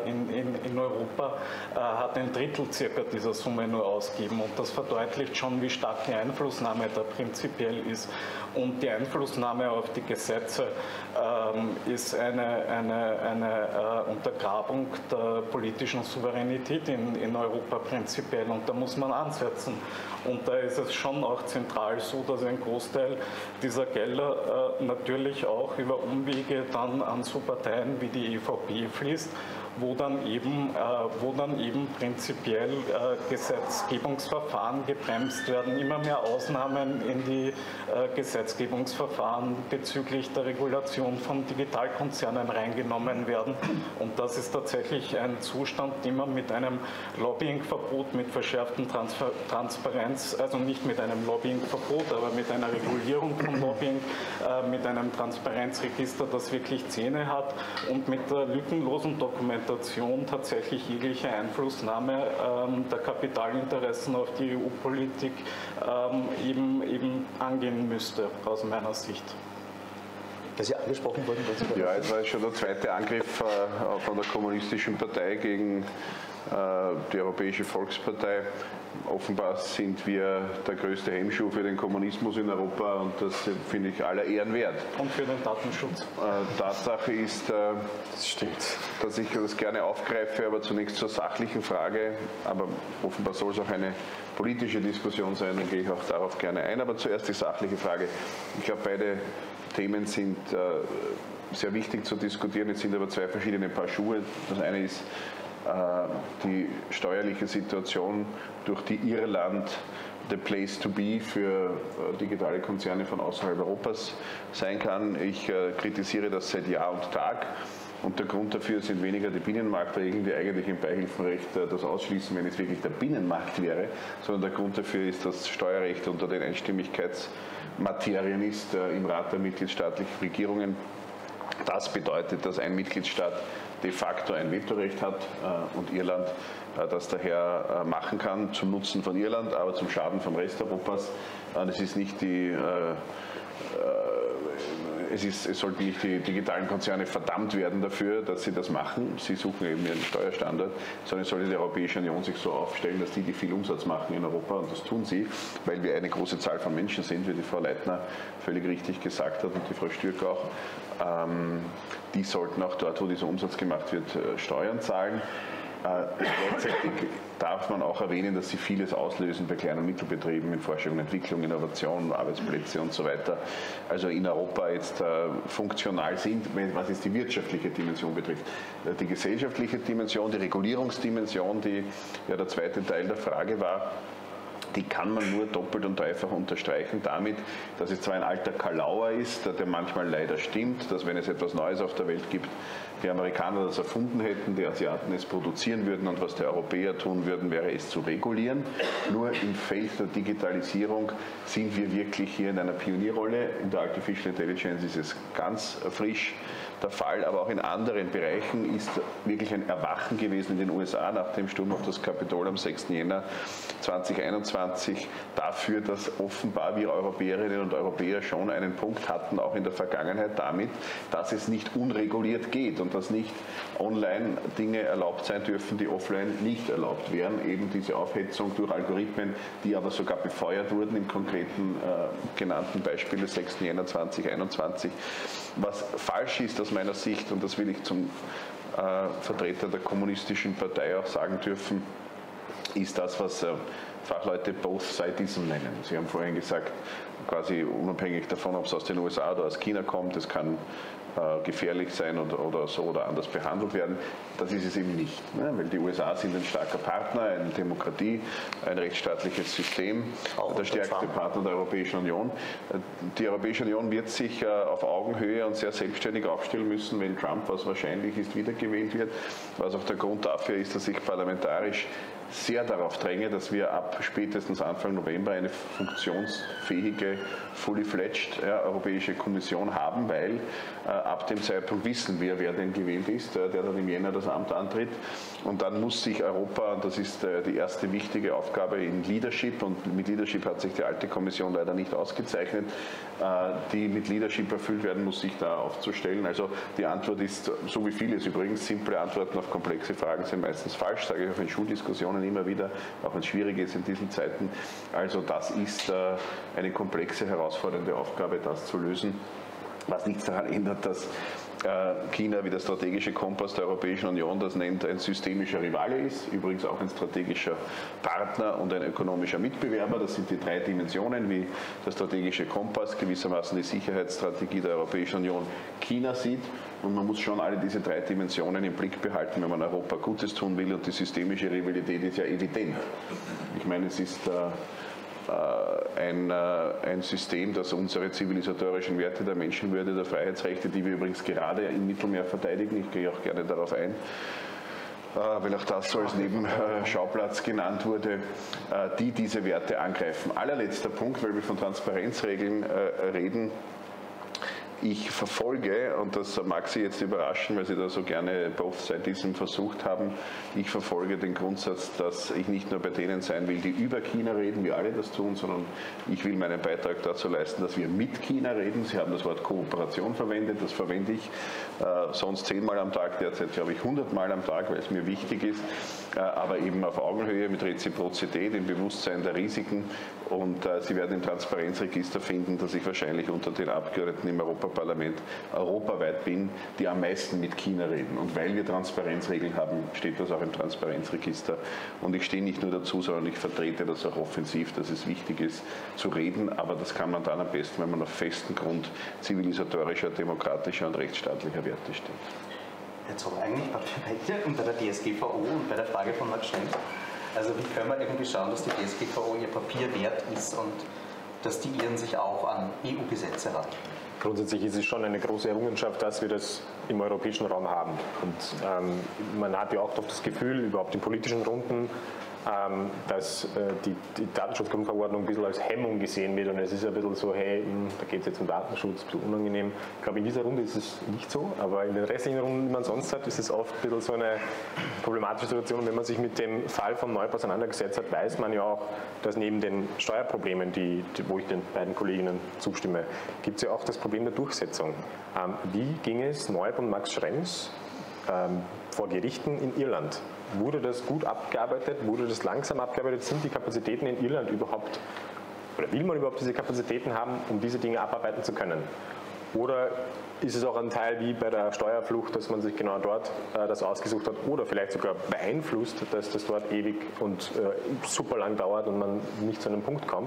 Speaker 5: Europa hat ein Drittel circa dieser Summe nur ausgegeben, und das verdeutlicht schon, wie stark die Einflussnahme da prinzipiell ist. Und die Einflussnahme auf die Gesetze ist eine Untergrabung der politischen Souveränität in Europa prinzipiell, und da muss man ansetzen. Und da ist es schon auch zentral so, dass ein Großteil dieser Gelder natürlich auch über Umwege dann an so Parteien wie die EVP fließt, wo dann eben prinzipiell Gesetzgebungsverfahren gebremst werden, immer mehr Ausnahmen in die Gesetzgebungsverfahren bezüglich der Regulation von Digitalkonzernen reingenommen werden. Und das ist tatsächlich ein Zustand, den man mit einem Lobbyingverbot, mit verschärften Transparenz, also nicht mit einem Lobbyingverbot, aber mit einer Regulierung von Lobbying, mit einem Transparenzregister, das wirklich Zähne hat, und mit der lückenlosen Dokumentation tatsächlich jegliche Einflussnahme der Kapitalinteressen auf die EU-Politik eben angehen müsste, aus meiner Sicht.
Speaker 1: Das ist ja angesprochen worden.
Speaker 2: Ja, es war schon der zweite Angriff von der Kommunistischen Partei gegen die Europäische Volkspartei. Offenbar sind wir der größte Hemmschuh für den Kommunismus in Europa, und das finde ich aller Ehren wert.
Speaker 5: Und für den Datenschutz.
Speaker 2: Tatsache ist,
Speaker 6: Das stimmt.
Speaker 2: dass ich das gerne aufgreife, aber zunächst zur sachlichen Frage. Aber offenbar soll es auch eine politische Diskussion sein, dann gehe ich auch darauf gerne ein. Aber zuerst die sachliche Frage. Ich glaube, beide Themen sind sehr wichtig zu diskutieren. Es sind aber zwei verschiedene Paar Schuhe. Das eine ist die steuerliche Situation, durch die Irland the place to be für digitale Konzerne von außerhalb Europas sein kann. Ich kritisiere das seit Jahr und Tag. Und der Grund dafür sind weniger die Binnenmarktregeln, die eigentlich im Beihilfenrecht das ausschließen, wenn es wirklich der Binnenmarkt wäre, sondern der Grund dafür ist, dass Steuerrecht unter den Einstimmigkeitsmaterien ist im Rat der mitgliedstaatlichen Regierungen. Das bedeutet, dass ein Mitgliedstaat de facto ein Vetorecht hat und Irland das daher machen kann, zum Nutzen von Irland, aber zum Schaden vom Rest Europas. Es ist nicht es sollten nicht die digitalen Konzerne verdammt werden dafür, dass sie das machen. Sie suchen eben ihren Steuerstandard, sondern es sollte die Europäische Union sich so aufstellen, dass die viel Umsatz machen in Europa, und das tun sie, weil wir eine große Zahl von Menschen sind, wie die Frau Leitner völlig richtig gesagt hat und die Frau Stürk auch. Die sollten auch dort, wo dieser Umsatz gemacht wird, Steuern zahlen. Gleichzeitig darf man auch erwähnen, dass sie vieles auslösen bei Klein- und Mittelbetrieben in Forschung und Entwicklung, Innovation, Arbeitsplätze und so weiter. Also in Europa jetzt funktional sind, was jetzt die wirtschaftliche Dimension betrifft. Die gesellschaftliche Dimension, die Regulierungsdimension, die ja der zweite Teil der Frage war, die kann man nur doppelt und dreifach unterstreichen damit, dass es zwar ein alter Kalauer ist, der manchmal leider stimmt, dass wenn es etwas Neues auf der Welt gibt, die Amerikaner das erfunden hätten, die Asiaten es produzieren würden, und was die Europäer tun würden, wäre es zu regulieren. Nur im Feld der Digitalisierung sind wir wirklich hier in einer Pionierrolle. In der Artificial Intelligence ist es ganz frisch der Fall, aber auch in anderen Bereichen ist wirklich ein Erwachen gewesen in den USA nach dem Sturm auf das Kapitol am 6. Jänner 2021 dafür, dass offenbar wir Europäerinnen und Europäer schon einen Punkt hatten, auch in der Vergangenheit damit, dass es nicht unreguliert geht und dass nicht online Dinge erlaubt sein dürfen, die offline nicht erlaubt wären. Eben diese Aufhetzung durch Algorithmen, die aber sogar befeuert wurden im konkreten genannten Beispiel des 6. Jänner 2021. Was falsch ist aus meiner Sicht, und das will ich zum Vertreter der Kommunistischen Partei auch sagen dürfen, ist das, was Fachleute Both-Sidism nennen. Sie haben vorhin gesagt, quasi unabhängig davon, ob es aus den USA oder aus China kommt, es kann gefährlich sein oder so oder anders behandelt werden. Das ist es eben nicht, ne? Weil die USA sind ein starker Partner, eine Demokratie, ein rechtsstaatliches System, der stärkste Partner der Europäischen Union. Die Europäische Union wird sich auf Augenhöhe und sehr selbstständig aufstellen müssen, wenn Trump, was wahrscheinlich ist, wiedergewählt wird. Was auch der Grund dafür ist, dass ich parlamentarisch sehr darauf dränge, dass wir ab spätestens Anfang November eine funktionsfähige, fully fledged Europäische Kommission haben, weil ab dem Zeitpunkt wissen wir, wer denn gewählt ist, der dann im Jänner das Amt antritt. Und dann muss sich Europa, und das ist die erste wichtige Aufgabe in Leadership, und mit Leadership hat sich die alte Kommission leider nicht ausgezeichnet, die mit Leadership erfüllt werden muss, sich da aufzustellen. Also die Antwort ist, so wie vieles übrigens, simple Antworten auf komplexe Fragen sind meistens falsch, sage ich auch in Schuldiskussionen immer wieder, auch wenn es schwierig ist in diesen Zeiten. Also das ist eine komplexe, herausfordernde Aufgabe, das zu lösen, was nichts daran ändert, dass China wie der strategische Kompass der Europäischen Union das nennt, ein systemischer Rivale ist, übrigens auch ein strategischer Partner und ein ökonomischer Mitbewerber. Das sind die drei Dimensionen, wie der strategische Kompass gewissermaßen die Sicherheitsstrategie der Europäischen Union China sieht. Und man muss schon alle diese drei Dimensionen im Blick behalten, wenn man Europa Gutes tun will. Und die systemische Rivalität ist ja evident. Ich meine, es ist ein System, das unsere zivilisatorischen Werte der Menschenwürde, der Freiheitsrechte, die wir übrigens gerade im Mittelmeer verteidigen, ich gehe auch gerne darauf ein, weil auch das so als Nebenschauplatz genannt wurde, die diese Werte angreifen. Allerletzter Punkt, weil wir von Transparenzregeln reden. Ich verfolge, und das mag Sie jetzt überraschen, weil Sie da so gerne Both-Sidism versucht haben, ich verfolge den Grundsatz, dass ich nicht nur bei denen sein will, die über China reden, wie alle das tun, sondern ich will meinen Beitrag dazu leisten, dass wir mit China reden. Sie haben das Wort Kooperation verwendet, das verwende ich sonst 10-mal am Tag, derzeit glaube ich 100-mal am Tag, weil es mir wichtig ist, aber eben auf Augenhöhe mit Reziprozität, im Bewusstsein der Risiken. Und Sie werden im Transparenzregister finden, dass ich wahrscheinlich unter den Abgeordneten im Europaparlament europaweit bin, die am meisten mit China reden. Und weil wir Transparenzregeln haben, steht das auch im Transparenzregister. Und ich stehe nicht nur dazu, sondern ich vertrete das auch offensiv, dass es wichtig ist zu reden. Aber das kann man dann am besten, wenn man auf festem Grund zivilisatorischer, demokratischer und rechtsstaatlicher Werte steht.
Speaker 1: Jetzt haben wir eigentlich bei der DSGVO und bei der Frage von Max Schrems. Also wie können wir irgendwie schauen, dass die DSGVO ihr Papier wert ist und dass die Iren sich auch an EU-Gesetze halten?
Speaker 6: Grundsätzlich ist es schon eine große Errungenschaft, dass wir das im europäischen Raum haben. Und man hat ja auch doch das Gefühl, überhaupt in politischen Runden, dass die Datenschutzgrundverordnung ein bisschen als Hemmung gesehen wird und es ist ein bisschen so, hey, da geht es jetzt um Datenschutz, ein bisschen unangenehm. Ich glaube, in dieser Runde ist es nicht so, aber in den restlichen Runden, die man sonst hat, ist es oft ein bisschen so eine problematische Situation. Und wenn man sich mit dem Fall von Neub auseinandergesetzt hat, weiß man ja auch, dass neben den Steuerproblemen, wo ich den beiden Kolleginnen zustimme, gibt es ja auch das Problem der Durchsetzung. Wie ging es Neub und Max Schrems vor Gerichten in Irland? Wurde das gut abgearbeitet? Wurde das langsam abgearbeitet? Sind die Kapazitäten in Irland überhaupt, oder will man überhaupt diese Kapazitäten haben, um diese Dinge abarbeiten zu können? Oder ist es auch ein Teil wie bei der Steuerflucht, dass man sich genau dort das ausgesucht hat oder vielleicht sogar beeinflusst, dass das dort ewig und super lang dauert und man nicht zu einem Punkt kommt?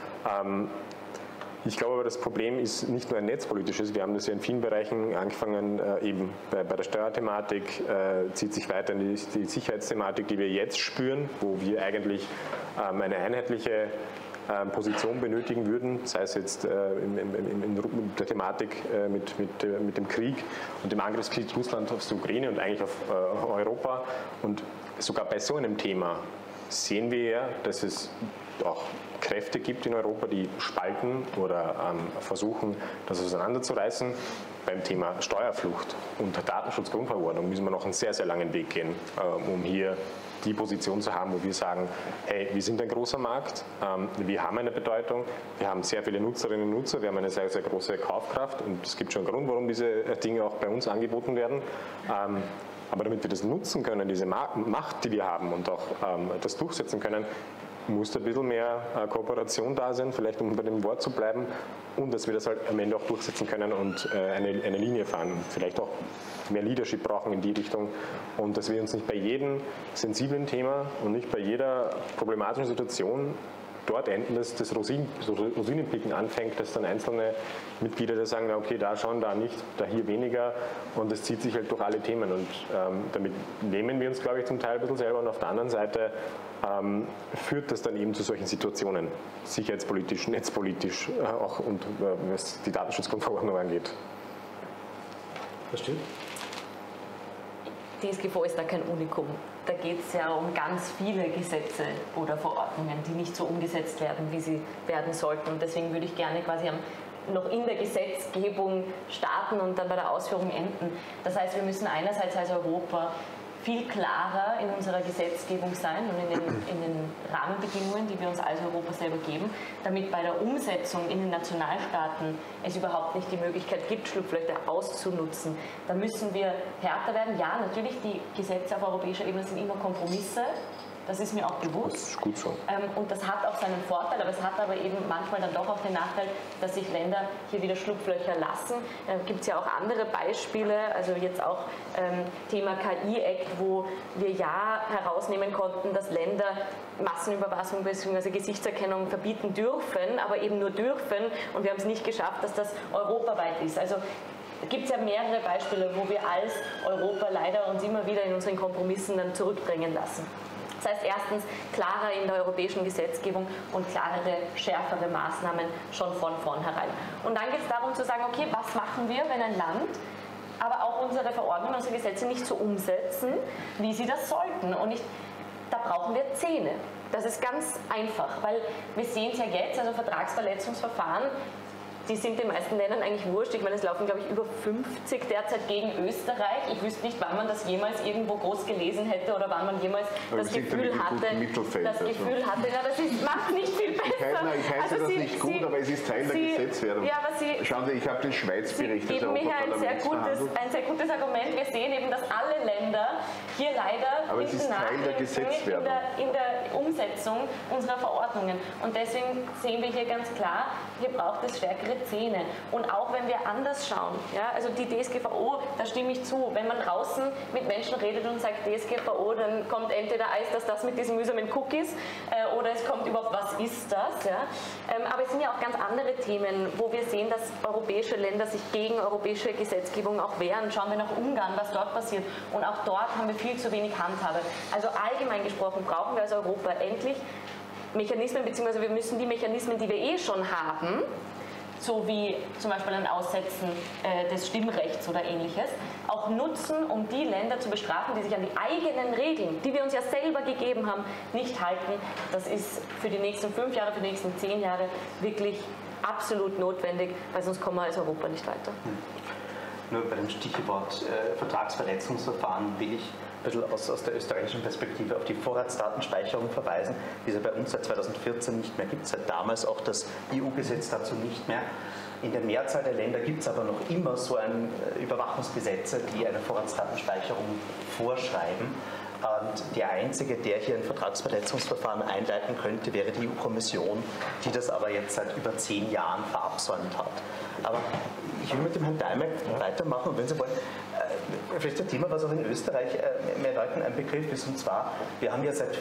Speaker 6: Ich glaube aber, das Problem ist nicht nur ein netzpolitisches. Wir haben das ja in vielen Bereichen angefangen, eben bei der Steuerthematik, zieht sich weiter in die Sicherheitsthematik, die wir jetzt spüren, wo wir eigentlich eine einheitliche Position benötigen würden, sei es jetzt in der Thematik mit dem Krieg und dem Angriffskrieg Russlands auf die Ukraine und eigentlich auf Europa. Und sogar bei so einem Thema sehen wir ja, dass es auch Kräfte gibt in Europa, die spalten oder versuchen, das auseinanderzureißen. Beim Thema Steuerflucht und Datenschutzgrundverordnung müssen wir noch einen sehr, sehr langen Weg gehen, um hier die Position zu haben, wo wir sagen, hey, wir sind ein großer Markt, wir haben eine Bedeutung, wir haben sehr viele Nutzerinnen und Nutzer, wir haben eine sehr, sehr große Kaufkraft und es gibt schon einen Grund, warum diese Dinge auch bei uns angeboten werden. Aber damit wir das nutzen können, diese Macht, die wir haben und auch das durchsetzen können, muss ein bisschen mehr Kooperation da sein, vielleicht um bei dem Wort zu bleiben und dass wir das halt am Ende auch durchsetzen können und eine Linie fahren. Vielleicht auch mehr Leadership brauchen in die Richtung und dass wir uns nicht bei jedem sensiblen Thema und nicht bei jeder problematischen Situation dort enden, dass das Rosinenpicken anfängt, dass dann einzelne Mitglieder da sagen, okay, da schon, da nicht, da hier weniger und das zieht sich halt durch alle Themen und damit nehmen wir uns, glaube ich, zum Teil ein bisschen selber und auf der anderen Seite führt das dann eben zu solchen Situationen, sicherheitspolitisch, netzpolitisch, auch und was die Datenschutzgrundverordnung angeht.
Speaker 1: Das stimmt.
Speaker 7: DSGVO ist da kein Unikum. Da geht es ja um ganz viele Gesetze oder Verordnungen, die nicht so umgesetzt werden, wie sie werden sollten. Und deswegen würde ich gerne quasi noch in der Gesetzgebung starten und dann bei der Ausführung enden. Das heißt, wir müssen einerseits als Europa viel klarer in unserer Gesetzgebung sein und in den Rahmenbedingungen, die wir uns als Europa selber geben, damit bei der Umsetzung in den Nationalstaaten es überhaupt nicht die Möglichkeit gibt, Schlupflöcher auszunutzen. Da müssen wir härter werden. Ja, natürlich, die Gesetze auf europäischer Ebene sind immer Kompromisse. Das ist mir auch bewusst.
Speaker 6: Das ist gut so.
Speaker 7: Und das hat auch seinen Vorteil, aber es hat aber eben manchmal dann doch auch den Nachteil, dass sich Länder hier wieder Schlupflöcher lassen. Gibt es ja auch andere Beispiele, also jetzt auch Thema KI-Act, wo wir ja herausnehmen konnten, dass Länder Massenüberwachung bzw. Gesichtserkennung verbieten dürfen, aber eben nur dürfen und wir haben es nicht geschafft, dass das europaweit ist. Also gibt es ja mehrere Beispiele, wo wir als Europa leider uns immer wieder in unseren Kompromissen dann zurückdrängen lassen. Das heißt erstens klarer in der europäischen Gesetzgebung und klarere, schärfere Maßnahmen schon von vornherein. Und dann geht es darum zu sagen, okay, was machen wir, wenn ein Land aber auch unsere Verordnungen, unsere Gesetze nicht so umsetzen, wie sie das sollten. Und da brauchen wir Zähne. Das ist ganz einfach, weil wir sehen es ja jetzt, also Vertragsverletzungsverfahren, die sind den meisten Ländern eigentlich wurscht. Ich meine, es laufen, glaube ich, über 50 derzeit gegen Österreich. Ich wüsste nicht, wann man das jemals irgendwo groß gelesen hätte oder wann man jemals das Gefühl hatte, ja, das macht nicht viel besser.
Speaker 2: Ich heiße das nicht gut, aber es ist Teil der Gesetzwerdung.
Speaker 7: Ja, aber
Speaker 2: schauen Sie, ich habe den Schweiz-Bericht
Speaker 7: des Europaparlaments ein sehr gutes Argument. Wir sehen eben, dass alle Länder hier leider hinten nachhängen in der Umsetzung unserer Verordnungen. Und deswegen sehen wir hier ganz klar, hier braucht es stärkere Zähne. Und auch wenn wir anders schauen, ja, also die DSGVO, da stimme ich zu, wenn man draußen mit Menschen redet und sagt DSGVO, dann kommt entweder das mit diesen mühsamen Cookies oder es kommt überhaupt, was ist das? Ja? Aber es sind ja auch ganz andere Themen, wo wir sehen, dass europäische Länder sich gegen europäische Gesetzgebung auch wehren. Schauen wir nach Ungarn, was dort passiert. Und auch dort haben wir viel zu wenig Handhabe. Also allgemein gesprochen brauchen wir als Europa endlich Mechanismen, beziehungsweise wir müssen die Mechanismen, die wir eh schon haben, so wie zum Beispiel ein Aussetzen des Stimmrechts oder ähnliches, auch nutzen, um die Länder zu bestrafen, die sich an die eigenen Regeln, die wir uns ja selber gegeben haben, nicht halten. Das ist für die nächsten 5 Jahre, für die nächsten 10 Jahre wirklich absolut notwendig, weil sonst kommen wir als Europa nicht weiter.
Speaker 1: Nur bei dem Stichwort Vertragsverletzungsverfahren will ich ein bisschen aus der österreichischen Perspektive auf die Vorratsdatenspeicherung verweisen, die es ja bei uns seit 2014 nicht mehr gibt, seit damals auch das EU-Gesetz dazu nicht mehr. In der Mehrzahl der Länder gibt es aber noch immer so Überwachungsgesetze, die eine Vorratsdatenspeicherung vorschreiben. Und der Einzige, der hier ein Vertragsverletzungsverfahren einleiten könnte, wäre die EU-Kommission, die das aber jetzt seit über 10 Jahren verabsäumt hat. Aber ich will mit dem Herrn Daimler weitermachen und wenn Sie wollen, vielleicht ein Thema, was auch in Österreich mehr Leuten ein Begriff ist, und zwar, wir haben ja seit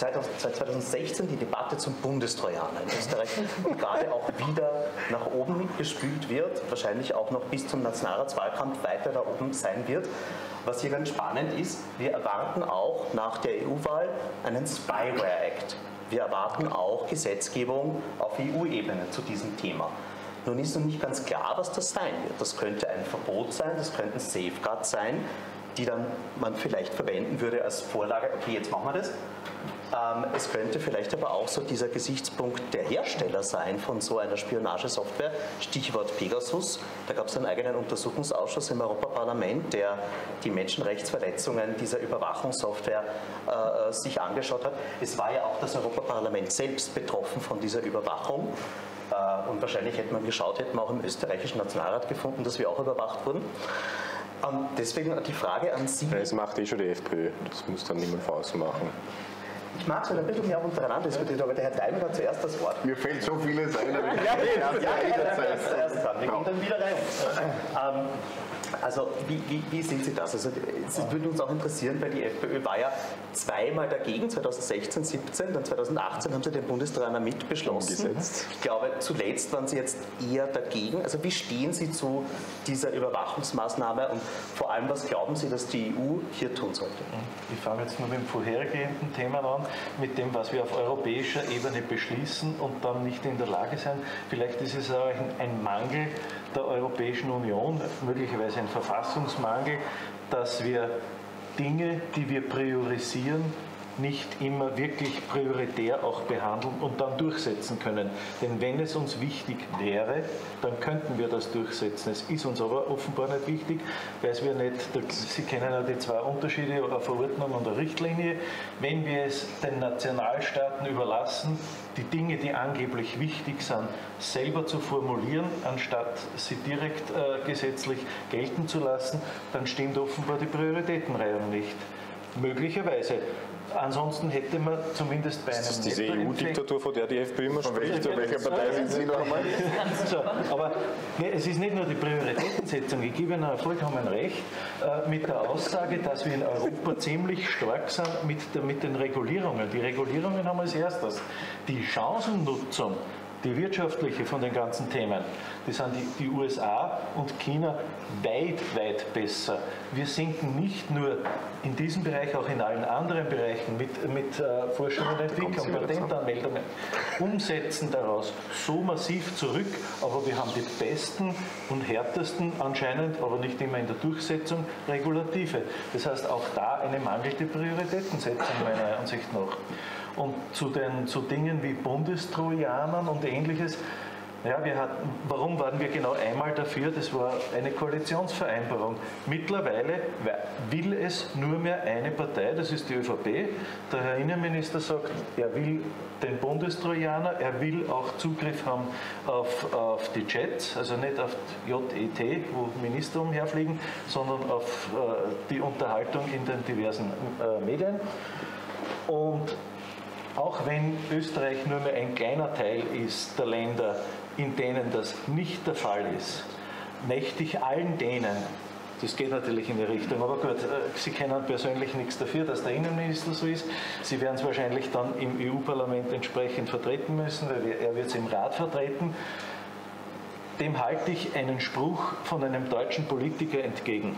Speaker 1: 2016 die Debatte zum Bundestrojaner in Österreich und gerade auch wieder nach oben gespült wird, wahrscheinlich auch noch bis zum Nationalratswahlkampf weiter da oben sein wird. Was hier ganz spannend ist, wir erwarten auch nach der EU-Wahl einen Spyware Act. Wir erwarten auch Gesetzgebung auf EU-Ebene zu diesem Thema. Nun ist noch nicht ganz klar, was das sein wird. Das könnte ein Verbot sein, das könnten Safeguards sein, die dann man vielleicht verwenden würde als Vorlage, okay, jetzt machen wir das. Es könnte vielleicht aber auch so dieser Gesichtspunkt der Hersteller sein von so einer Spionagesoftware, Stichwort Pegasus. Da gab es einen eigenen Untersuchungsausschuss im Europaparlament, der die Menschenrechtsverletzungen dieser Überwachungssoftware sich angeschaut hat. Es war ja auch das Europaparlament selbst betroffen von dieser Überwachung. Und wahrscheinlich hätte man geschaut, hätten wir auch im österreichischen Nationalrat gefunden, dass wir auch überwacht wurden. Deswegen die Frage an Sie.
Speaker 6: Das macht eh schon die FPÖ, das muss dann niemand von außen machen.
Speaker 1: Ich mag es, wenn ein bisschen mehr untereinander diskutiert, aber der Herr Daimler hat zuerst das Wort.
Speaker 2: Mir fällt so vieles ein.
Speaker 1: Wir gehen dann wieder rein. Also wie sehen Sie das? Also es würde uns auch interessieren, weil die FPÖ war ja zweimal dagegen, 2016, 17, dann 2018 haben Sie den Bundestrojaner mitbeschlossen. Ich glaube, zuletzt waren Sie jetzt eher dagegen. Also wie stehen Sie zu dieser Überwachungsmaßnahme und vor allem, was glauben Sie, dass die EU hier tun sollte?
Speaker 3: Ich fange jetzt nur mit dem vorhergehenden Thema an, mit dem, was wir auf europäischer Ebene beschließen und dann nicht in der Lage sein. Vielleicht ist es auch ein Mangel der Europäischen Union, möglicherweise ein Verfassungsmangel, dass wir Dinge, die wir priorisieren, nicht immer wirklich prioritär auch behandeln und dann durchsetzen können. Denn wenn es uns wichtig wäre, dann könnten wir das durchsetzen. Es ist uns aber offenbar nicht wichtig, weil wir nicht, Sie kennen ja die zwei Unterschiede, eine Verordnung und eine Richtlinie. Wenn wir es den Nationalstaaten überlassen, die Dinge, die angeblich wichtig sind, selber zu formulieren, anstatt sie direkt gesetzlich gelten zu lassen, dann stimmt offenbar die Prioritätenreihung nicht. Möglicherweise. Ansonsten hätte man zumindest bei einem...
Speaker 6: Das ist diese EU-Diktatur, von der die FPÖ immer spricht. Zu welcher Partei sind Sie noch einmal?
Speaker 3: So, aber es ist nicht nur die Prioritätensetzung. Ich gebe Ihnen vollkommen recht mit der Aussage, dass wir in Europa ziemlich stark sind mit den Regulierungen. Die Regulierungen haben wir als erstes. Die Chancennutzung, die wirtschaftliche von den ganzen Themen, die sind die USA und China weit besser. Wir sinken nicht nur in diesem Bereich, auch in allen anderen Bereichen mit Forschung und Entwicklung, Patentanmeldungen, Umsetzen daraus so massiv zurück, aber wir haben die besten und härtesten anscheinend, aber nicht immer in der Durchsetzung, Regulative. Das heißt auch da eine mangelnde Prioritätensetzung meiner Ansicht nach. Und zu Dingen wie Bundestrojanern und Ähnliches, ja, warum waren wir genau einmal dafür? Das war eine Koalitionsvereinbarung. Mittlerweile will es nur mehr eine Partei, das ist die ÖVP. Der Herr Innenminister sagt, er will den Bundestrojaner, er will auch Zugriff haben auf die Jets, also nicht auf JET, wo Minister umherfliegen, sondern auf die Unterhaltung in den diversen Medien. Und auch wenn Österreich nur mehr ein kleiner Teil ist der Länder, in denen das nicht der Fall ist, möchte ich allen denen, das geht natürlich in die Richtung, aber gut, Sie kennen persönlich nichts dafür, dass der Innenminister so ist. Sie werden es wahrscheinlich dann im EU-Parlament entsprechend vertreten müssen, weil er wird es im Rat vertreten. Dem halte ich einen Spruch von einem deutschen Politiker entgegen.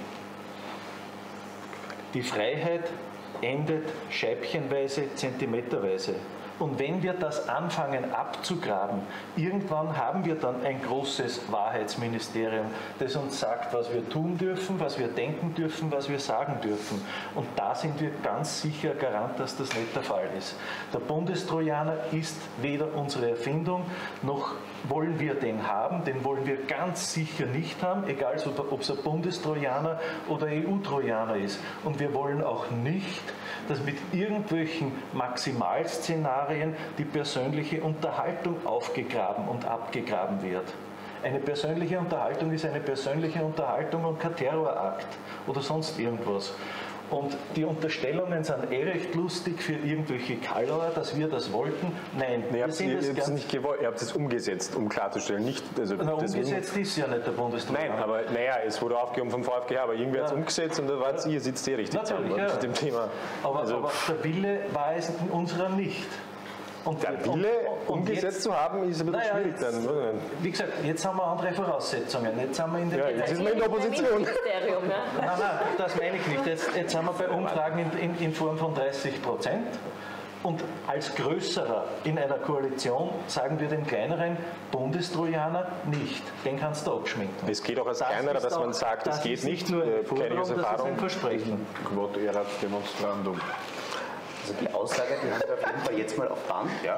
Speaker 3: Die Freiheit endet scheibchenweise, zentimeterweise. Und wenn wir das anfangen abzugraben, irgendwann haben wir dann ein großes Wahrheitsministerium, das uns sagt, was wir tun dürfen, was wir denken dürfen, was wir sagen dürfen. Und da sind wir ganz sicher Garant, dass das nicht der Fall ist. Der Bundestrojaner ist weder unsere Erfindung, noch wollen wir den haben, den wollen wir ganz sicher nicht haben, egal ob es ein Bundestrojaner oder EU-Trojaner ist. Und wir wollen auch nicht, dass mit irgendwelchen Maximalszenarien die persönliche Unterhaltung aufgegraben und abgegraben wird. Eine persönliche Unterhaltung ist eine persönliche Unterhaltung und kein Terrorakt oder sonst irgendwas. Und die Unterstellungen sind recht lustig für irgendwelche Kalauer, dass wir das wollten. Nein,
Speaker 6: ihr habt es nicht gewollt, ihr habt es umgesetzt, um klarzustellen. Nicht, also
Speaker 3: umgesetzt ist ja nicht der Bundestag.
Speaker 6: Nein, aber naja, es wurde aufgehoben vom VfGH, aber irgendwie hat es umgesetzt und da wart ihr sitzt richtig zusammen mit dem Thema.
Speaker 3: Aber der Wille war es in unserer nicht.
Speaker 6: Und der Wille, umgesetzt zu haben, ist ein bisschen schwierig dann.
Speaker 3: Wie gesagt, jetzt haben wir andere Voraussetzungen. Jetzt sind wir in der
Speaker 6: jetzt ist man in der Opposition.
Speaker 3: Nein, das meine ich nicht. Jetzt sind wir bei Umfragen in Form von 30%. Und als Größerer in einer Koalition sagen wir dem kleineren Bundestrojaner nicht. Den kannst du abschminken.
Speaker 6: Es geht auch als kleinerer, dass man sagt, es geht nicht.
Speaker 3: Nur eine Forderung, das ist ein Versprechen.
Speaker 2: Quod erat demonstrandum.
Speaker 1: Also die Aussage, die haben wir auf jeden Fall jetzt mal auf Band. Ja.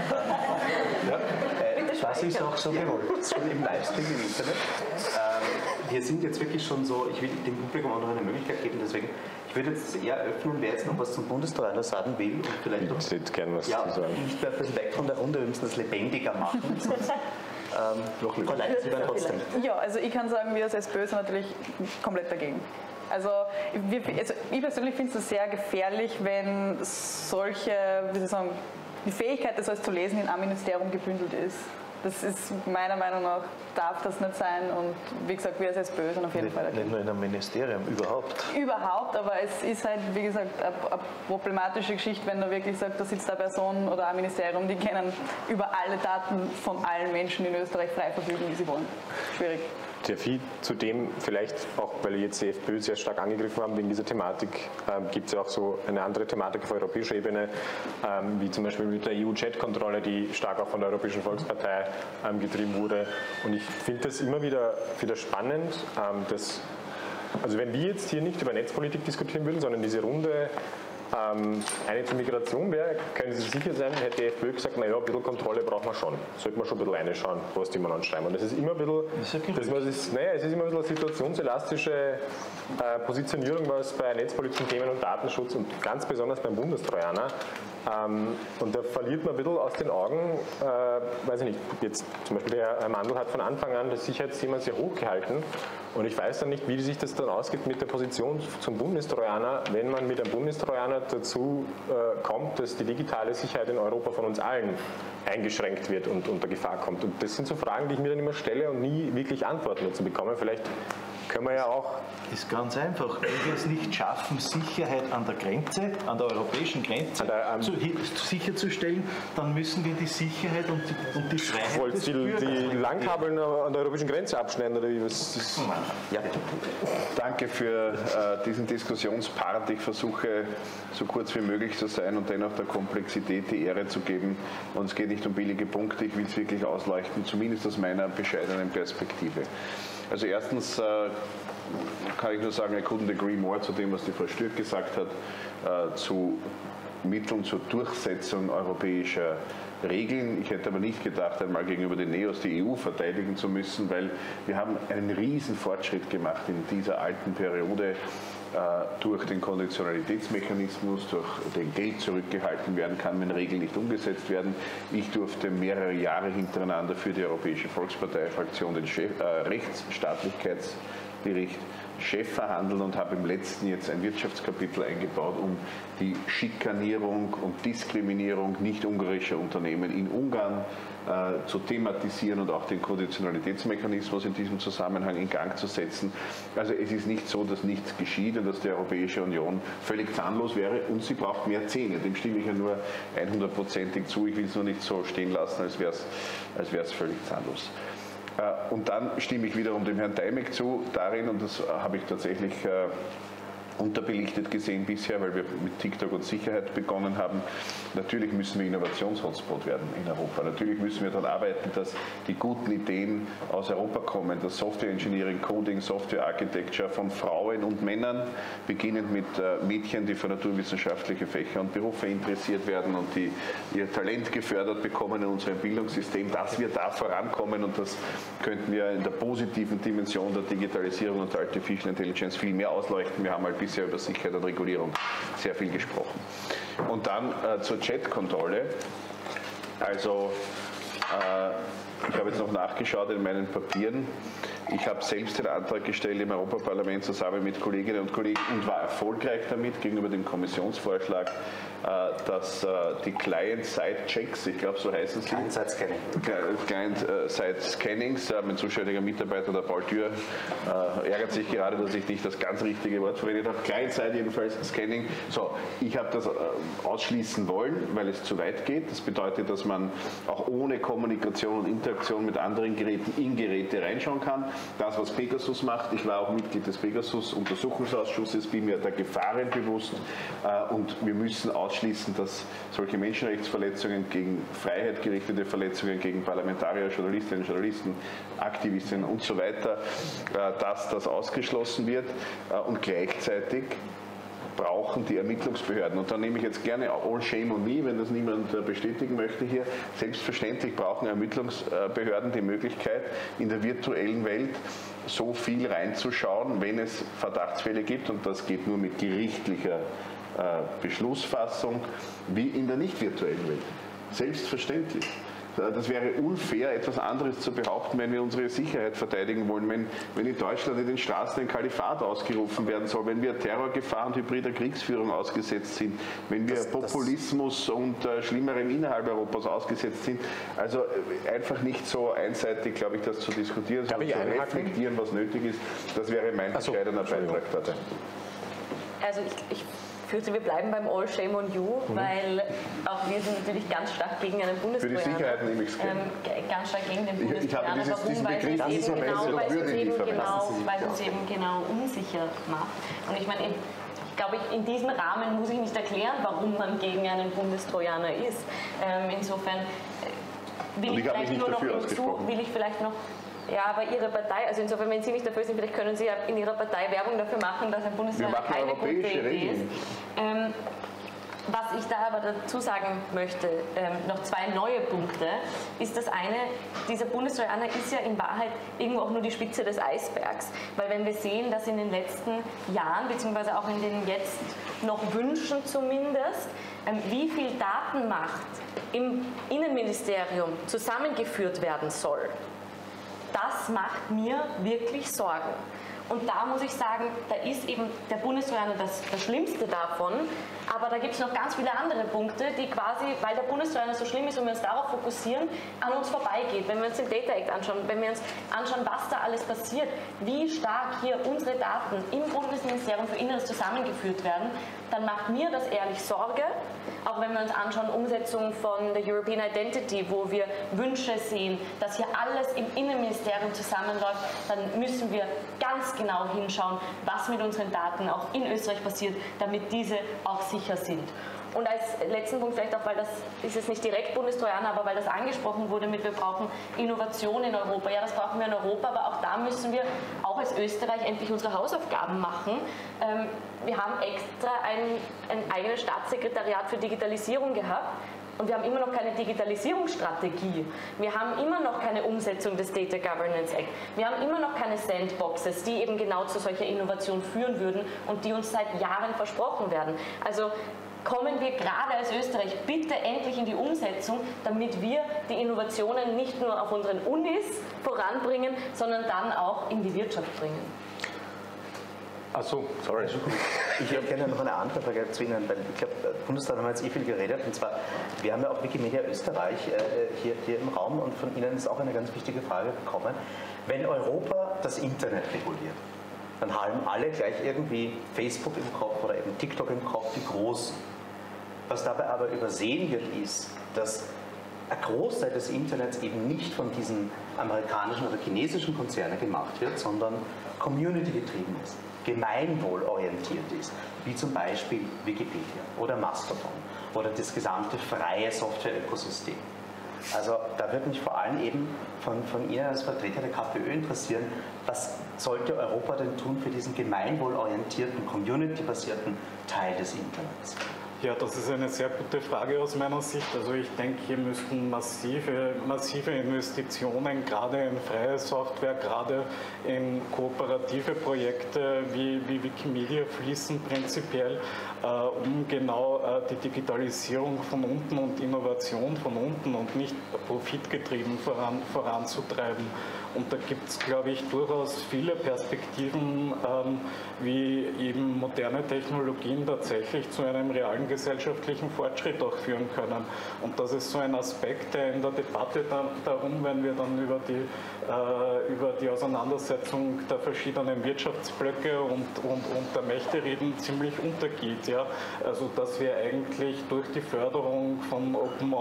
Speaker 1: Das ist auch so gewollt. Schon im Livestream im Internet. Wir sind jetzt wirklich schon so, ich will dem Publikum auch noch eine Möglichkeit geben, deswegen, ich würde jetzt eher öffnen, wer jetzt noch was zum Bundestrojaner sagen will. Und vielleicht noch,
Speaker 6: ich gerne was zu sagen.
Speaker 1: Nicht mehr ein bisschen weg von der Runde, wir müssen das lebendiger machen. Sonst, Sie werden trotzdem.
Speaker 4: Ja, also ich kann sagen, wir als SPÖ sind natürlich komplett dagegen. Also ich persönlich finde es sehr gefährlich, wenn solche, wie soll ich sagen, die Fähigkeit, das alles zu lesen, in einem Ministerium gebündelt ist. Das ist meiner Meinung nach, darf das nicht sein und wie gesagt, wir als SPÖ sind auf jeden Fall dagegen.
Speaker 3: Nicht nur in einem Ministerium, überhaupt.
Speaker 4: Überhaupt, aber es ist halt, wie gesagt, eine problematische Geschichte, wenn du wirklich sagst, da sitzt eine Person oder ein Ministerium, die können über alle Daten von allen Menschen in Österreich frei verfügen, wie sie wollen. Schwierig.
Speaker 6: Sehr viel zudem, vielleicht auch, weil jetzt die FPÖ sehr stark angegriffen haben wegen dieser Thematik, gibt es ja auch so eine andere Thematik auf europäischer Ebene, wie zum Beispiel mit der EU-Chat-Kontrolle, die stark auch von der Europäischen Volkspartei getrieben wurde. Und ich finde das immer wieder spannend, dass, also wenn wir jetzt hier nicht über Netzpolitik diskutieren würden, sondern diese Runde eine zur Migration wäre, können Sie sicher sein, hätte die FPÖ gesagt, naja, ein bisschen Kontrolle braucht man schon. Sollte man schon ein bisschen reinschauen, was die man anschreiben. Und das ist immer ein bisschen, es ist immer ein bisschen eine situationselastische Positionierung, was bei netzpolitischen Themen und Datenschutz und ganz besonders beim Bundestrojaner. Und da verliert man ein bisschen aus den Augen, weiß ich nicht, jetzt zum Beispiel der Herr Mandl hat von Anfang an das Sicherheitsthema sehr hoch gehalten und ich weiß dann nicht, wie sich das dann ausgeht mit der Position zum Bundestrojaner, wenn man mit einem Bundestrojaner dazu kommt, dass die digitale Sicherheit in Europa von uns allen eingeschränkt wird und unter Gefahr kommt. Und das sind so Fragen, die ich mir dann immer stelle und nie wirklich Antworten dazu bekomme. Vielleicht können wir ja auch...
Speaker 3: Ist ganz einfach. Wenn wir es nicht schaffen, Sicherheit an der Grenze, an der europäischen Grenze sicherzustellen, dann müssen wir die Sicherheit und die Freiheit
Speaker 6: Wollt
Speaker 3: des
Speaker 6: ihr die Langkabeln an der europäischen Grenze abschneiden oder wie?
Speaker 1: Ja.
Speaker 2: Danke für diesen Diskussionspart. Ich versuche, so kurz wie möglich zu sein und dennoch der Komplexität die Ehre zu geben. Und es geht nicht um billige Punkte, ich will es wirklich ausleuchten, zumindest aus meiner bescheidenen Perspektive. Also erstens kann ich nur sagen, I couldn't agree more zu dem, was die Frau Stürk gesagt hat, zu Mitteln zur Durchsetzung europäischer Regeln. Ich hätte aber nicht gedacht, einmal gegenüber den Neos die EU verteidigen zu müssen, weil wir haben einen riesen Fortschritt gemacht in dieser alten Periode durch den Konditionalitätsmechanismus, durch den Geld zurückgehalten werden kann, wenn Regeln nicht umgesetzt werden. Ich durfte mehrere Jahre hintereinander für die Europäische Volkspartei-Fraktion den Rechtsstaatlichkeitsbericht Chef verhandeln und habe im letzten jetzt ein Wirtschaftskapitel eingebaut, um die Schikanierung und Diskriminierung nicht-ungarischer Unternehmen in Ungarn zu thematisieren und auch den Konditionalitätsmechanismus in diesem Zusammenhang in Gang zu setzen. Also es ist nicht so, dass nichts geschieht und dass die Europäische Union völlig zahnlos wäre und sie braucht mehr Zähne. Dem stimme ich ja nur 100%ig zu. Ich will es nur nicht so stehen lassen, als wäre es völlig zahnlos. Und dann stimme ich wiederum dem Herrn Deimek zu darin, und das habe ich tatsächlich unterbelichtet gesehen bisher, weil wir mit TikTok und Sicherheit begonnen haben. Natürlich müssen wir Innovations-Hotspot werden in Europa. Natürlich müssen wir daran arbeiten, dass die guten Ideen aus Europa kommen, dass Software Engineering, Coding, Software Architecture von Frauen und Männern, beginnend mit Mädchen, die für naturwissenschaftliche Fächer und Berufe interessiert werden und die ihr Talent gefördert bekommen in unserem Bildungssystem, dass wir da vorankommen, und das könnten wir in der positiven Dimension der Digitalisierung und der Artificial Intelligence viel mehr ausleuchten. Wir haben halt bisher über Sicherheit und Regulierung sehr viel gesprochen. Und dann zur Chat-Kontrolle. Also ich habe jetzt noch nachgeschaut in meinen Papieren. Ich habe selbst den Antrag gestellt im Europaparlament zusammen mit Kolleginnen und Kollegen und war erfolgreich damit gegenüber dem Kommissionsvorschlag, dass die Client-Side-Checks, ich glaube so heißen sie, Client-Side-Scannings, mein zuständiger Mitarbeiter, der Paul Thür, ärgert sich gerade, dass ich nicht das ganz richtige Wort verwendet habe, Client-Side jedenfalls Scanning. So, ich habe das ausschließen wollen, weil es zu weit geht. Das bedeutet, dass man auch ohne Kommunikation und Interaktion mit anderen Geräten in Geräte reinschauen kann. Das, was Pegasus macht, ich war auch Mitglied des Pegasus-Untersuchungsausschusses, bin mir der Gefahren bewusst, und wir müssen ausschließen, dass solche Menschenrechtsverletzungen gegen Freiheit gerichtete Verletzungen gegen Parlamentarier, Journalistinnen, Journalisten, Aktivistinnen und so weiter, dass das ausgeschlossen wird, und gleichzeitig brauchen die Ermittlungsbehörden, und da nehme ich jetzt gerne all shame on me, wenn das niemand bestätigen möchte hier, selbstverständlich brauchen Ermittlungsbehörden die Möglichkeit, in der virtuellen Welt so viel reinzuschauen, wenn es Verdachtsfälle gibt, und das geht nur mit gerichtlicher Beschlussfassung, wie in der nicht virtuellen Welt. Selbstverständlich. Das wäre unfair, etwas anderes zu behaupten, wenn wir unsere Sicherheit verteidigen wollen. Wenn in Deutschland in den Straßen ein Kalifat ausgerufen werden soll, wenn wir Terrorgefahr und hybrider Kriegsführung ausgesetzt sind, wenn wir Populismus und Schlimmerem innerhalb Europas ausgesetzt sind. Also einfach nicht so einseitig, glaube ich, das zu diskutieren, sondern zu reflektieren, was nötig ist. Das wäre mein bescheidener Beitrag dazu.
Speaker 7: Also ich fürchte, wir bleiben beim All Shame on You, weil auch wir sind natürlich ganz stark gegen einen Bundestrojaner.
Speaker 2: Für die Sicherheit nehme ich es gerne.
Speaker 7: Ganz stark gegen den Bundestrojaner.
Speaker 2: Warum? Weil
Speaker 7: es uns eben genau unsicher macht. Und ich meine, ich glaube, in diesem Rahmen muss ich nicht erklären, warum man gegen einen Bundestrojaner ist. Insofern will ich vielleicht noch ja, aber Ihre Partei, also insofern, wenn Sie nicht dafür sind, vielleicht können Sie ja in Ihrer Partei Werbung dafür machen, dass ein Bundestrojaner keine gute Idee ist. Was ich da aber dazu sagen möchte, noch zwei neue Punkte, ist das eine, dieser Bundestrojaner ist ja in Wahrheit irgendwo auch nur die Spitze des Eisbergs. Weil wenn wir sehen, dass in den letzten Jahren, beziehungsweise auch in den jetzt noch Wünschen zumindest, wie viel Datenmacht im Innenministerium zusammengeführt werden soll, das macht mir wirklich Sorgen. Und da muss ich sagen, da ist eben der Bundestrojaner das Schlimmste davon, aber da gibt es noch ganz viele andere Punkte, die quasi, weil der Bundestrojaner so schlimm ist und wir uns darauf fokussieren, an uns vorbeigeht. Wenn wir uns den Data Act anschauen, wenn wir uns anschauen, was da alles passiert, wie stark hier unsere Daten im Bundesministerium für Inneres zusammengeführt werden, dann macht mir das ehrlich Sorge. Auch wenn wir uns anschauen, Umsetzung von der European Identity, wo wir Wünsche sehen, dass hier alles im Innenministerium zusammenläuft, dann müssen wir ganz genau hinschauen, was mit unseren Daten auch in Österreich passiert, damit diese auch sicher sind. Und als letzten Punkt vielleicht auch, weil das ist jetzt nicht direkt Bundestrojaner, aber weil das angesprochen wurde mit, wir brauchen Innovation in Europa. Ja, das brauchen wir in Europa, aber auch da müssen wir auch als Österreich endlich unsere Hausaufgaben machen. Wir haben extra ein eigenes Staatssekretariat für Digitalisierung gehabt. Und wir haben immer noch keine Digitalisierungsstrategie. Wir haben immer noch keine Umsetzung des Data Governance Act. Wir haben immer noch keine Sandboxes, die eben genau zu solcher Innovation führen würden und die uns seit Jahren versprochen werden. Also kommen wir gerade als Österreich bitte endlich in die Umsetzung, damit wir die Innovationen nicht nur auf unseren Unis voranbringen, sondern dann auch in die Wirtschaft bringen.
Speaker 6: Achso, sorry.
Speaker 1: Ich hätte gerne noch eine andere Frage zu Ihnen, weil ich glaube, Bundestag haben wir jetzt viel geredet, und zwar, wir haben ja auch Wikimedia Österreich hier im Raum, und von Ihnen ist auch eine ganz wichtige Frage gekommen. Wenn Europa das Internet reguliert, dann haben alle gleich irgendwie Facebook im Kopf oder eben TikTok im Kopf, die Großen. Was dabei aber übersehen wird, ist, dass ein Großteil des Internets eben nicht von diesen amerikanischen oder chinesischen Konzernen gemacht wird, sondern community getrieben ist, gemeinwohlorientiert ist, wie zum Beispiel Wikipedia oder Mastodon oder das gesamte freie Software-Ökosystem. Also da würde mich vor allem eben von Ihnen als Vertreter der KPÖ interessieren, was sollte Europa denn tun für diesen gemeinwohlorientierten, community-basierten Teil des Internets?
Speaker 5: Ja, das ist eine sehr gute Frage aus meiner Sicht. Also ich denke, hier müssten massive Investitionen, gerade in freie Software, gerade in kooperative Projekte wie Wikimedia fließen prinzipiell, um genau die Digitalisierung von unten und Innovation von unten und nicht profitgetrieben voranzutreiben. Und da gibt es, glaube ich, durchaus viele Perspektiven, wie eben moderne Technologien tatsächlich zu einem realen gesellschaftlichen Fortschritt auch führen können. Und das ist so ein Aspekt, der in der Debatte darum, wenn wir dann über die Auseinandersetzung der verschiedenen Wirtschaftsblöcke und der Mächte reden, ziemlich untergeht. Ja? Also dass wir eigentlich durch die Förderung von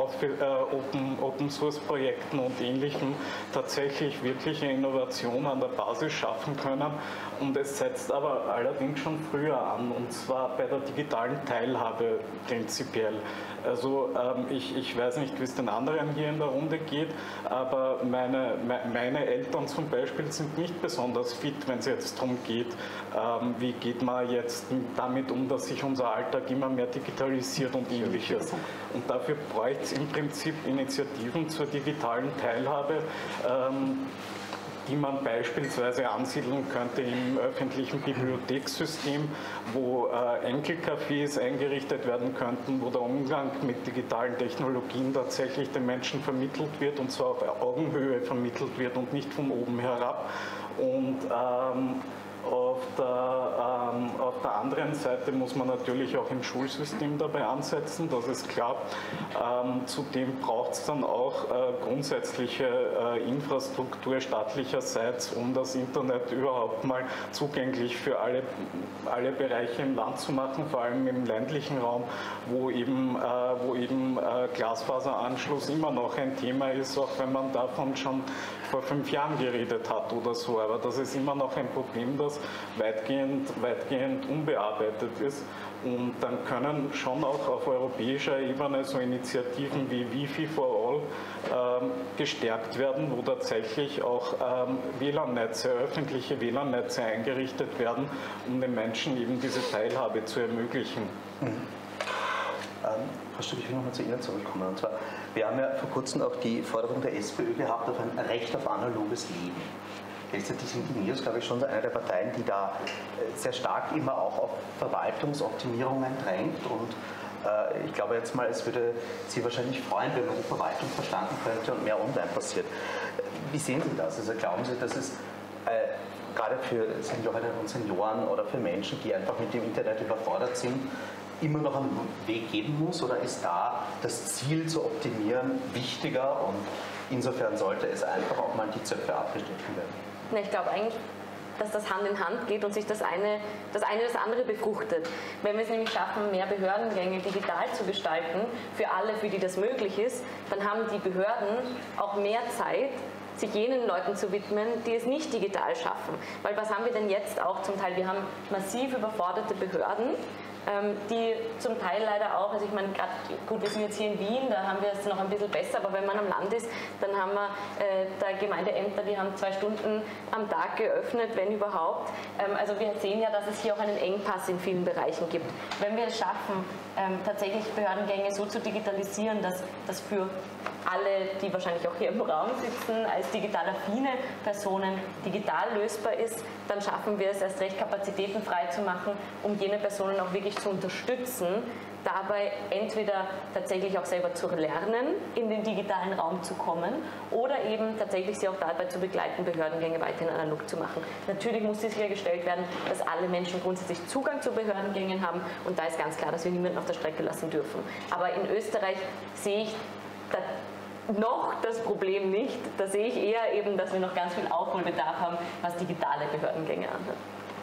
Speaker 5: Open Source Projekten und Ähnlichem tatsächlich wirkliche Innovation an der Basis schaffen können. Und es setzt aber allerdings schon früher an, und zwar bei der digitalen Teilhabe prinzipiell. Also ich weiß nicht, wie es den anderen hier in der Runde geht, aber meine Eltern zum Beispiel sind nicht besonders fit, wenn es jetzt darum geht, wie geht man jetzt damit um, dass sich unser Alltag immer mehr digitalisiert und Ähnliches. Und dafür bräuchte es im Prinzip Initiativen zur digitalen Teilhabe, die man beispielsweise ansiedeln könnte im öffentlichen Bibliothekssystem, wo Enkelcafés eingerichtet werden könnten, wo der Umgang mit digitalen Technologien tatsächlich den Menschen vermittelt wird und zwar auf Augenhöhe vermittelt wird und nicht von oben herab. Und auf der anderen Seite muss man natürlich auch im Schulsystem dabei ansetzen, das ist klar. Zudem braucht es dann auch grundsätzliche Infrastruktur staatlicherseits, um das Internet überhaupt mal zugänglich für alle Bereiche im Land zu machen, vor allem im ländlichen Raum, wo eben Glasfaseranschluss immer noch ein Thema ist, auch wenn man davon schon vor 5 Jahren geredet hat oder so. Aber das ist immer noch ein Problem, das weitgehend unbearbeitet ist. Und dann können schon auch auf europäischer Ebene so Initiativen wie Wi-Fi for All gestärkt werden, wo tatsächlich auch WLAN-Netze, öffentliche WLAN-Netze eingerichtet werden, um den Menschen eben diese Teilhabe zu ermöglichen.
Speaker 1: Frau Stück, ich will nochmal zu Ihnen zurückkommen. Und zwar, wir haben ja vor kurzem auch die Forderung der SPÖ gehabt auf ein Recht auf analoges Leben. Gleichzeitig sind die NEOS, glaube ich, schon eine der Parteien, die da sehr stark immer auch auf Verwaltungsoptimierungen drängt. Und ich glaube jetzt mal, es würde Sie wahrscheinlich freuen, wenn man die Verwaltung verstanden könnte und mehr online passiert. Wie sehen Sie das? Also glauben Sie, dass es gerade für Seniorinnen und Senioren oder für Menschen, die einfach mit dem Internet überfordert sind, immer noch einen Weg geben muss, oder ist da das Ziel zu optimieren wichtiger und insofern sollte es einfach auch mal die Zöpfe abgeschnitten werden?
Speaker 7: Na, ich glaube eigentlich, dass das Hand in Hand geht und sich das eine das andere befruchtet. Wenn wir es nämlich schaffen, mehr Behördengänge digital zu gestalten, für alle, für die das möglich ist, dann haben die Behörden auch mehr Zeit, sich jenen Leuten zu widmen, die es nicht digital schaffen. Weil was haben wir denn jetzt auch zum Teil? Wir haben massiv überforderte Behörden, die zum Teil leider auch, also ich meine, gerade, gut, wir sind jetzt hier in Wien, da haben wir es noch ein bisschen besser, aber wenn man am Land ist, dann haben wir da Gemeindeämter, die haben 2 Stunden am Tag geöffnet, wenn überhaupt. Also wir sehen ja, dass es hier auch einen Engpass in vielen Bereichen gibt. Wenn wir es schaffen, tatsächlich Behördengänge so zu digitalisieren, dass das für alle, die wahrscheinlich auch hier im Raum sitzen, als digital affine Personen digital lösbar ist, dann schaffen wir es erst recht, Kapazitäten frei zu machen, um jene Personen auch wirklich zu unterstützen, dabei entweder tatsächlich auch selber zu lernen, in den digitalen Raum zu kommen oder eben tatsächlich sie auch dabei zu begleiten, Behördengänge weiterhin analog zu machen. Natürlich muss sichergestellt werden, dass alle Menschen grundsätzlich Zugang zu Behördengängen haben und da ist ganz klar, dass wir niemanden auf der Strecke lassen dürfen. Aber in Österreich sehe ich noch das Problem nicht. Da sehe ich eher eben, dass wir noch ganz viel Aufholbedarf haben, was digitale Behördengänge angeht.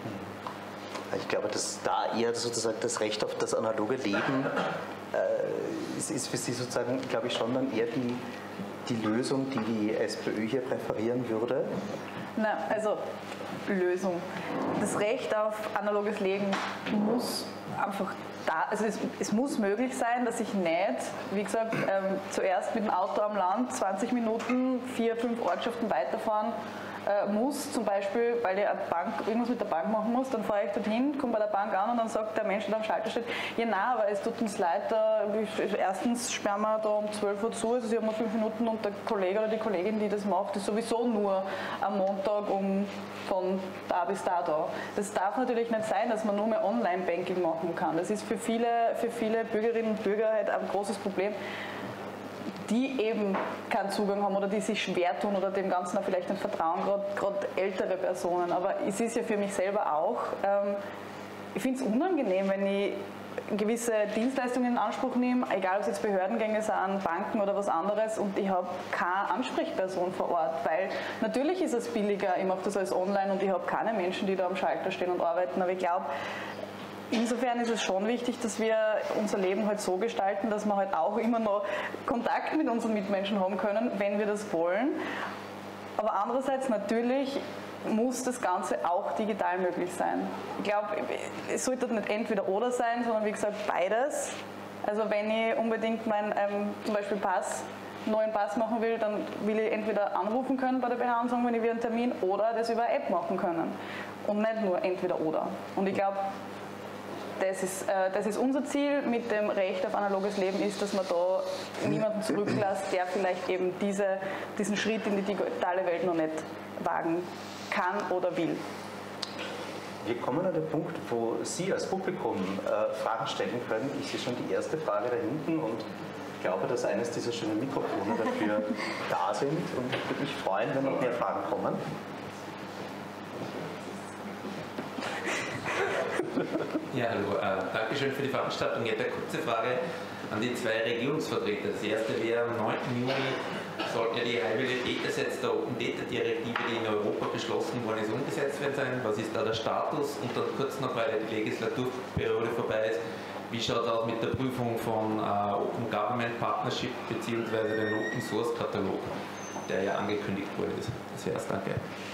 Speaker 1: Ich glaube, dass da eher sozusagen das Recht auf das analoge Leben ist für Sie sozusagen, glaube ich, schon dann eher die Lösung, die die SPÖ hier präferieren würde.
Speaker 4: Na, also Lösung. Das Recht auf analoges Leben muss einfach da, also es muss möglich sein, dass ich nicht, wie gesagt, zuerst mit dem Auto am Land 20 Minuten 4, 5 Ortschaften weiterfahren muss, zum Beispiel, weil ich irgendwas mit der Bank machen muss, dann fahre ich dorthin, komme bei der Bank an und dann sagt der Mensch, der am Schalter steht, ja nein, aber es tut uns leid, erstens sperren wir da um 12 Uhr zu, also sie haben nur 5 Minuten und der Kollege oder die Kollegin, die das macht, ist sowieso nur am Montag von da bis da. Das darf natürlich nicht sein, dass man nur mehr Online-Banking machen kann. Das ist für viele Bürgerinnen und Bürger halt ein großes Problem, die eben keinen Zugang haben oder die sich schwer tun oder dem Ganzen auch vielleicht nicht vertrauen, gerade ältere Personen. Aber es ist ja für mich selber auch, ich finde es unangenehm, wenn ich gewisse Dienstleistungen in Anspruch nehme, egal ob es jetzt Behördengänge sind, Banken oder was anderes, und ich habe keine Ansprechperson vor Ort, weil natürlich ist es billiger, ich mache das alles online und ich habe keine Menschen, die da am Schalter stehen und arbeiten, aber ich glaube, insofern ist es schon wichtig, dass wir unser Leben halt so gestalten, dass wir halt auch immer noch Kontakt mit unseren Mitmenschen haben können, wenn wir das wollen. Aber andererseits natürlich muss das Ganze auch digital möglich sein. Ich glaube, es sollte nicht entweder oder sein, sondern wie gesagt beides. Also wenn ich unbedingt meinen zum Beispiel neuen Pass machen will, dann will ich entweder anrufen können bei der BH und sagen, wenn ich wieder einen Termin, oder das über eine App machen können. Und nicht nur entweder oder. Und ich glaube, das ist unser Ziel mit dem Recht auf analoges Leben, ist, dass man da niemanden zurücklässt, der vielleicht eben diesen Schritt in die digitale Welt noch nicht wagen kann oder will.
Speaker 1: Wir kommen an den Punkt, wo Sie als Publikum Fragen stellen können. Ich sehe schon die erste Frage da hinten und ich glaube, dass eines dieser schönen Mikrofone dafür da sind und ich würde mich freuen, wenn noch mehr Fragen kommen.
Speaker 8: Ja, hallo. Dankeschön für die Veranstaltung. Ich hätte eine kurze Frage an die zwei Regierungsvertreter. Das erste wäre, am 9. Juni sollten ja die High Datasätze der Open Data Direktive, die in Europa beschlossen worden ist, umgesetzt werden sein. Was ist da der Status? Und dann kurz noch, weil die Legislaturperiode vorbei ist, wie schaut es aus mit der Prüfung von Open Government Partnership bzw. den Open Source Katalog, der ja angekündigt wurde? Das wäre es, danke.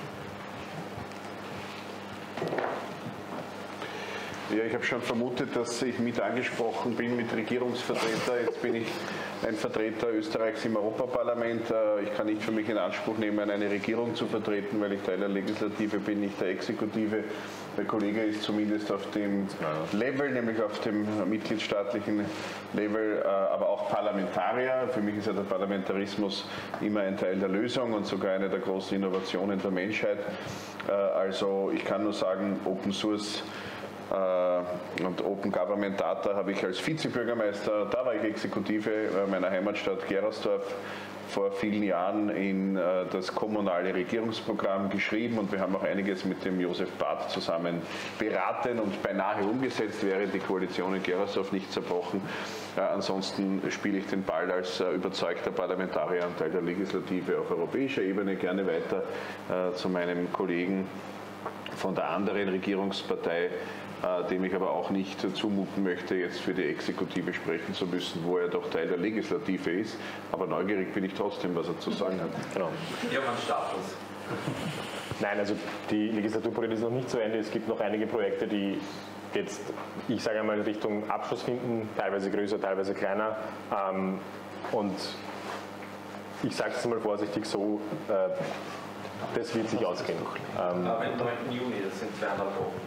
Speaker 2: Ja, ich habe schon vermutet, dass ich mit angesprochen bin mit Regierungsvertreter. Jetzt bin ich ein Vertreter Österreichs im Europaparlament. Ich kann nicht für mich in Anspruch nehmen, eine Regierung zu vertreten, weil ich Teil der Legislative bin, nicht der Exekutive. Der Kollege ist zumindest auf dem Level, nämlich auf dem mitgliedstaatlichen Level, aber auch Parlamentarier. Für mich ist ja der Parlamentarismus immer ein Teil der Lösung und sogar eine der großen Innovationen der Menschheit. Also ich kann nur sagen, Open Source und Open Government Data habe ich als Vizebürgermeister, da war ich Exekutive meiner Heimatstadt Gerasdorf, vor vielen Jahren in das kommunale Regierungsprogramm geschrieben und wir haben auch einiges mit dem Josef Barth zusammen beraten und beinahe umgesetzt, wäre die Koalition in Gerasdorf nicht zerbrochen. Ansonsten spiele ich den Ball als überzeugter Parlamentarier und Teil der Legislative auf europäischer Ebene gerne weiter zu meinem Kollegen von der anderen Regierungspartei, dem ich aber auch nicht zumuten möchte, jetzt für die Exekutive sprechen zu müssen, wo er doch Teil der Legislative ist. Aber neugierig bin ich trotzdem, was er zu sagen hat.
Speaker 8: Genau. Ja, mein Status.
Speaker 6: Nein, also die Legislaturperiode ist noch nicht zu Ende. Es gibt noch einige Projekte, die jetzt, ich sage einmal, in Richtung Abschluss finden, teilweise größer, teilweise kleiner. Und ich sage es mal vorsichtig so, das wird sich ausgehen.
Speaker 8: Aber am 9. Juni, das sind 2,5 Wochen.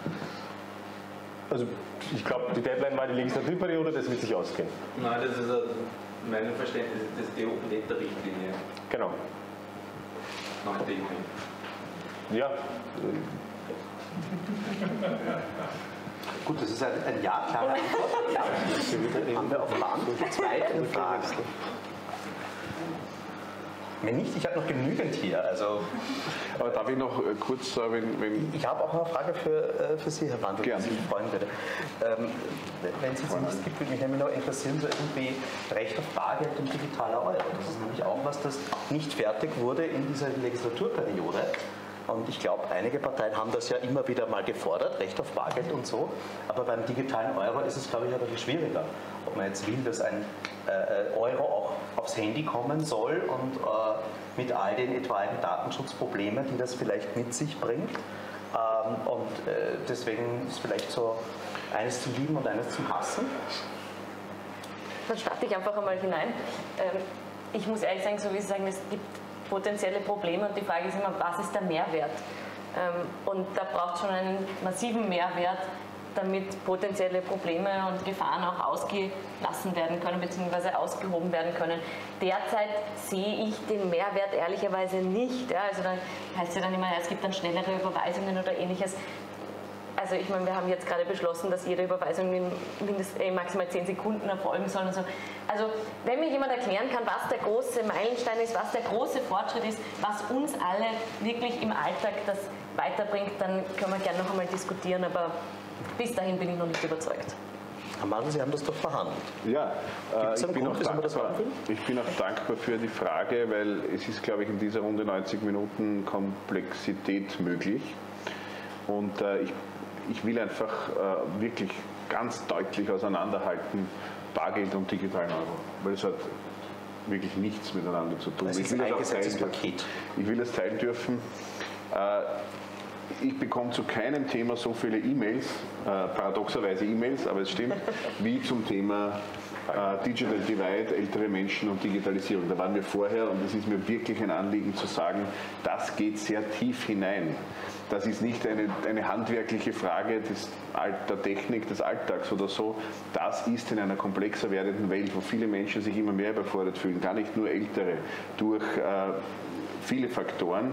Speaker 6: Also ich glaube, die Deadline war die Legislaturperiode, das wird sich ausgehen.
Speaker 8: Nein, das ist meinem Verständnis das ist die Open Data Richtlinie.
Speaker 6: Genau.
Speaker 8: 9. Juni.
Speaker 6: Ja.
Speaker 1: Gut, das ist ein Ja, klare Antwort. Ja, haben wir auf Band. Die zweite Frage. Mir nicht, ich habe noch genügend hier. Also
Speaker 2: aber darf ich noch kurz, wenn
Speaker 1: ich habe auch eine Frage für Sie, Herr Wandl, die mich freuen würde. Wenn es jetzt nicht gibt, würde mich nämlich noch interessieren, so irgendwie Recht auf Bargeld und digitaler Euro. Das ist nämlich auch was, das nicht fertig wurde in dieser Legislaturperiode. Und ich glaube, einige Parteien haben das ja immer wieder mal gefordert, Recht auf Bargeld und so. Aber beim digitalen Euro ist es, glaube ich, ein bisschen schwieriger. Ob man jetzt will, dass ein Euro auch aufs Handy kommen soll und mit all den etwaigen Datenschutzproblemen, die das vielleicht mit sich bringt. Deswegen ist vielleicht so eines zum Lieben und eines zum Hassen.
Speaker 7: Dann starte ich einfach einmal hinein. Ich muss ehrlich sagen, so wie Sie sagen, es gibt potenzielle Probleme und die Frage ist immer, was ist der Mehrwert? Und da braucht es schon einen massiven Mehrwert, damit potenzielle Probleme und Gefahren auch ausgelassen werden können bzw. ausgehoben werden können. Derzeit sehe ich den Mehrwert ehrlicherweise nicht. Ja, also dann heißt es ja dann immer, es gibt dann schnellere Überweisungen oder ähnliches. Also ich meine, wir haben jetzt gerade beschlossen, dass jede Überweisung in maximal 10 Sekunden erfolgen soll und so. Also wenn mir jemand erklären kann, was der große Meilenstein ist, was der große Fortschritt ist, was uns alle wirklich im Alltag das weiterbringt, dann können wir gerne noch einmal diskutieren, aber bis dahin bin ich noch nicht überzeugt.
Speaker 1: Herr Mandl, Sie haben das doch verhandelt.
Speaker 2: Ja,
Speaker 1: ich bin auch
Speaker 2: dankbar für die Frage, weil es ist, glaube ich, in dieser Runde 90 Minuten Komplexität möglich. Und ich will einfach wirklich ganz deutlich auseinanderhalten, Bargeld und digitalen Euro, weil es hat wirklich nichts miteinander zu tun.
Speaker 1: Das ist ein eingesetztes Paket.
Speaker 2: Ich will es teilen dürfen. Ich bekomme zu keinem Thema so viele E-Mails, paradoxerweise E-Mails, aber es stimmt, wie zum Thema Digital Divide, ältere Menschen und Digitalisierung. Da waren wir vorher und es ist mir wirklich ein Anliegen zu sagen, das geht sehr tief hinein. Das ist nicht eine handwerkliche Frage der Technik des Alltags oder so. Das ist in einer komplexer werdenden Welt, wo viele Menschen sich immer mehr überfordert fühlen, gar nicht nur Ältere, durch viele Faktoren,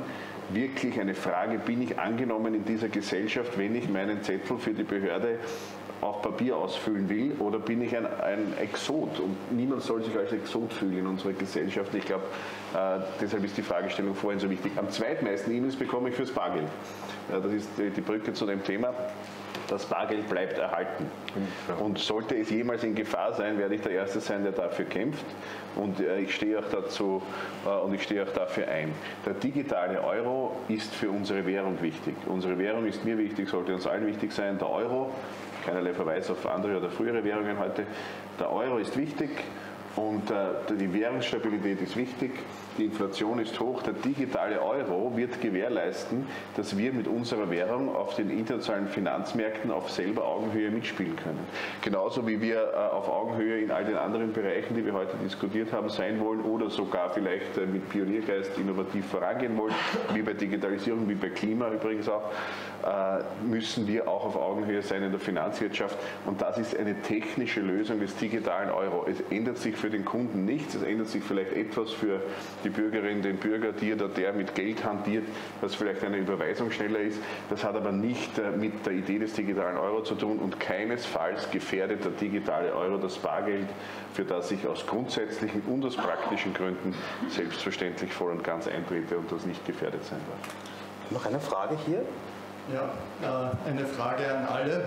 Speaker 2: wirklich eine Frage, bin ich angenommen in dieser Gesellschaft, wenn ich meinen Zettel für die Behörde auf Papier ausfüllen will, oder bin ich ein Exot? Und niemand soll sich als Exot fühlen in unserer Gesellschaft. Ich glaube, deshalb ist die Fragestellung vorhin so wichtig. Am zweitmeisten E-Mails bekomme ich fürs Bargeld. Das ist die Brücke zu dem Thema. Das Bargeld bleibt erhalten. Und sollte es jemals in Gefahr sein, werde ich der Erste sein, der dafür kämpft. Und ich stehe auch dazu und ich stehe auch dafür ein. Der digitale Euro ist für unsere Währung wichtig. Unsere Währung ist mir wichtig, sollte uns allen wichtig sein. Der Euro, keinerlei Verweis auf andere oder frühere Währungen heute, der Euro ist wichtig und die Währungsstabilität ist wichtig. Die Inflation ist hoch. Der digitale Euro wird gewährleisten, dass wir mit unserer Währung auf den internationalen Finanzmärkten auf selber Augenhöhe mitspielen können. Genauso wie wir auf Augenhöhe in all den anderen Bereichen, die wir heute diskutiert haben, sein wollen oder sogar vielleicht mit Pioniergeist innovativ vorangehen wollen, wie bei Digitalisierung, wie bei Klima übrigens auch, müssen wir auch auf Augenhöhe sein in der Finanzwirtschaft. Und das ist eine technische Lösung des digitalen Euro. Es ändert sich für den Kunden nichts, es ändert sich vielleicht etwas für die Bürgerin, den Bürger, die oder der mit Geld hantiert, dass vielleicht eine Überweisung schneller ist. Das hat aber nicht mit der Idee des digitalen Euro zu tun und keinesfalls gefährdet der digitale Euro das Bargeld, für das ich aus grundsätzlichen und aus praktischen Gründen selbstverständlich voll und ganz eintrete und das nicht gefährdet sein darf.
Speaker 1: Noch eine Frage hier?
Speaker 9: Ja, eine Frage an alle.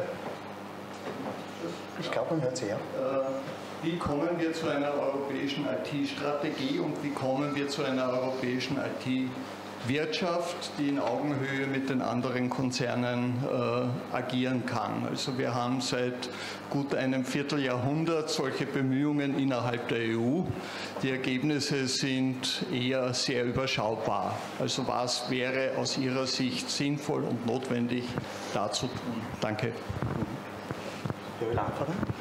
Speaker 1: Ich glaube, man hört sie, ja.
Speaker 9: Wie kommen wir zu einer europäischen IT-Strategie und wie kommen wir zu einer europäischen IT-Wirtschaft, die in Augenhöhe mit den anderen Konzernen agieren kann? Also wir haben seit gut einem Vierteljahrhundert solche Bemühungen innerhalb der EU. Die Ergebnisse sind eher sehr überschaubar. Also was wäre aus Ihrer Sicht sinnvoll und notwendig da zu tun? Danke.
Speaker 1: Wer will anfangen?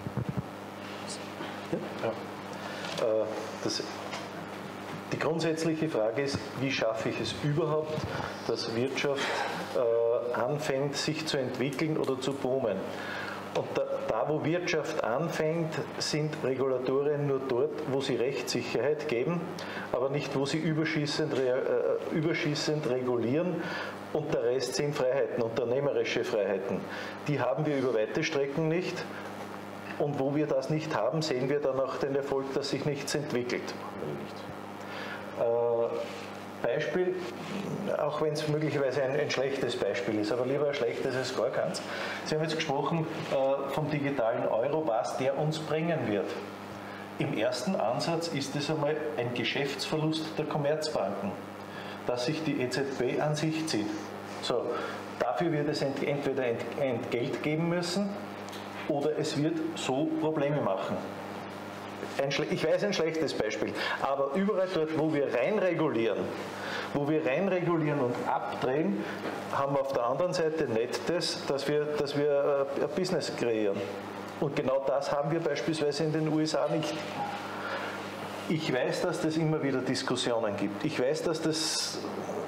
Speaker 3: Die grundsätzliche Frage ist, wie schaffe ich es überhaupt, dass Wirtschaft anfängt, sich zu entwickeln oder zu boomen. Und da, wo Wirtschaft anfängt, sind Regulatorien nur dort, wo sie Rechtssicherheit geben, aber nicht, wo sie überschießend regulieren. Und der Rest sind Freiheiten, unternehmerische Freiheiten. Die haben wir über weite Strecken nicht. Und wo wir das nicht haben, sehen wir dann auch den Erfolg, dass sich nichts entwickelt. Beispiel, auch wenn es möglicherweise ein schlechtes Beispiel ist, aber lieber ein schlechtes als gar keins. Sie haben jetzt gesprochen vom digitalen Euro, was der uns bringen wird. Im ersten Ansatz ist es einmal ein Geschäftsverlust der Kommerzbanken, dass sich die EZB an sich zieht. So, dafür wird es entweder Entgelt geben müssen, oder es wird so Probleme machen. Ich weiß, ein schlechtes Beispiel, aber überall dort, wo wir reinregulieren und abdrehen, haben wir auf der anderen Seite nicht das, dass wir ein Business kreieren. Und genau das haben wir beispielsweise in den USA nicht. Ich weiß, dass es immer wieder Diskussionen gibt. Ich weiß, dass das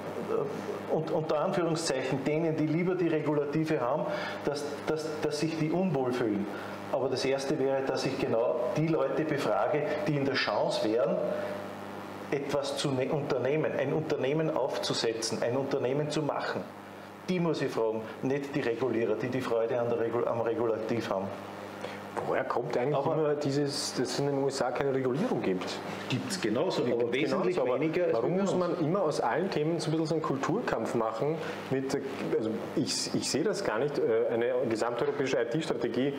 Speaker 3: unter Anführungszeichen denen, die lieber die Regulative haben, dass sich die unwohl fühlen. Aber das Erste wäre, dass ich genau die Leute befrage, die in der Chance wären, etwas zu unternehmen, ein Unternehmen aufzusetzen, ein Unternehmen zu machen. Die muss ich fragen, nicht die Regulierer, die die Freude am Regulativ haben.
Speaker 6: Woher kommt eigentlich immer dieses, dass es in den USA keine Regulierung gibt?
Speaker 3: Gibt es genauso, aber wesentlich weniger.
Speaker 6: Warum muss man immer aus allen Themen so ein bisschen so einen Kulturkampf machen? Also ich sehe das gar nicht. Eine gesamteuropäische IT-Strategie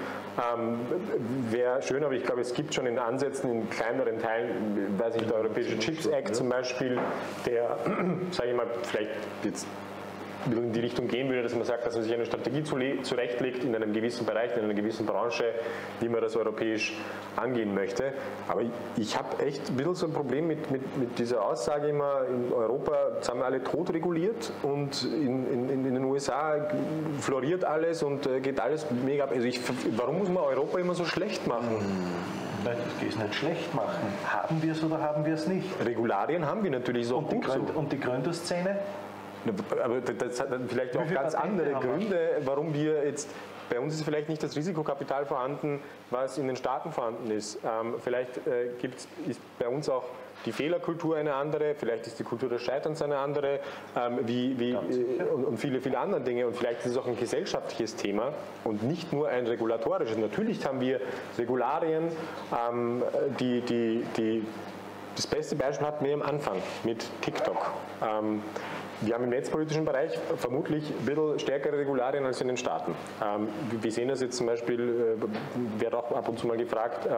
Speaker 6: wäre schön, aber ich glaube, es gibt schon in Ansätzen in kleineren Teilen, weiß ich, der Europäische Chips Act zum Beispiel, der, sage ich mal, vielleicht jetzt in die Richtung gehen würde, dass man sagt, dass man sich eine Strategie zurechtlegt in einem gewissen Bereich, in einer gewissen Branche, wie man das europäisch angehen möchte. Aber ich habe echt ein bisschen so ein Problem mit dieser Aussage immer, in Europa sind wir alle tot reguliert und in den USA floriert alles und geht alles mega ab. Also warum muss man Europa immer so schlecht machen?
Speaker 3: Nein, das ist nicht schlecht machen. Haben wir es oder haben wir es nicht?
Speaker 6: Regularien haben wir natürlich so.
Speaker 3: Und die Gründerszene?
Speaker 6: Aber das hat dann vielleicht auch ganz andere Gründe, warum wir jetzt bei uns ist vielleicht nicht das Risikokapital vorhanden, was in den Staaten vorhanden ist. Vielleicht ist bei uns auch die Fehlerkultur eine andere, vielleicht ist die Kultur des Scheiterns eine andere und viele, viele andere Dinge. Und vielleicht ist es auch ein gesellschaftliches Thema und nicht nur ein regulatorisches. Natürlich haben wir Regularien, das beste Beispiel hatten wir am Anfang mit TikTok. Wir haben im netzpolitischen Bereich vermutlich ein bisschen stärkere Regularien als in den Staaten. Wir sehen das jetzt zum Beispiel, wird auch ab und zu mal gefragt,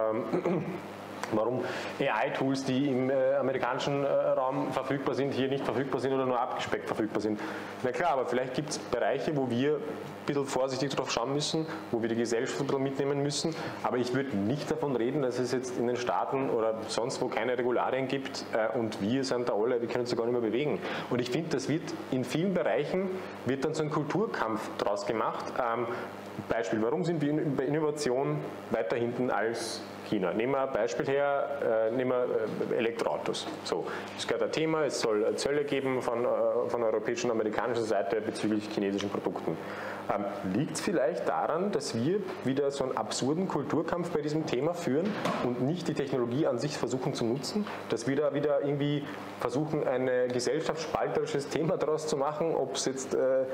Speaker 6: warum AI-Tools, die im amerikanischen Raum verfügbar sind, hier nicht verfügbar sind oder nur abgespeckt verfügbar sind. Na klar, aber vielleicht gibt es Bereiche, wo wir ein bisschen vorsichtig drauf schauen müssen, wo wir die Gesellschaft ein bisschen mitnehmen müssen. Aber ich würde nicht davon reden, dass es jetzt in den Staaten oder sonst wo keine Regularien gibt und wir sind da alle, wir können uns da gar nicht mehr bewegen. Und ich finde, das wird in vielen Bereichen wird dann so ein Kulturkampf draus gemacht. Beispiel, warum sind wir bei Innovation weiter hinten als China? Nehmen wir ein Beispiel her, nehmen wir Elektroautos. So, das ist gerade ein Thema, es soll Zölle geben von europäischer und amerikanischer Seite bezüglich chinesischen Produkten. Liegt es vielleicht daran, dass wir wieder so einen absurden Kulturkampf bei diesem Thema führen und nicht die Technologie an sich versuchen zu nutzen? Dass wir da wieder irgendwie versuchen, ein gesellschaftsspalterisches Thema daraus zu machen, ob es jetzt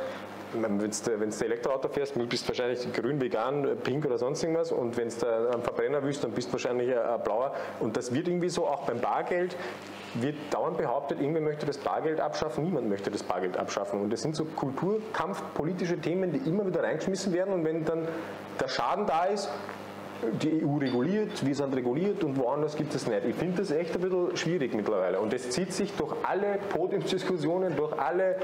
Speaker 6: wenn du Elektroauto fährst, bist du wahrscheinlich grün, vegan, pink oder sonst irgendwas und wenn du einen Verbrenner willst, dann bist du wahrscheinlich ein blauer. Und das wird irgendwie so, auch beim Bargeld, wird dauernd behauptet, irgendwer möchte das Bargeld abschaffen, niemand möchte das Bargeld abschaffen. Und das sind so kulturkampfpolitische Themen, die immer wieder reingeschmissen werden und wenn dann der Schaden da ist, die EU reguliert, wir sind reguliert und woanders gibt es nicht. Ich finde das echt ein bisschen schwierig mittlerweile und das zieht sich durch alle Podiumsdiskussionen, durch alle,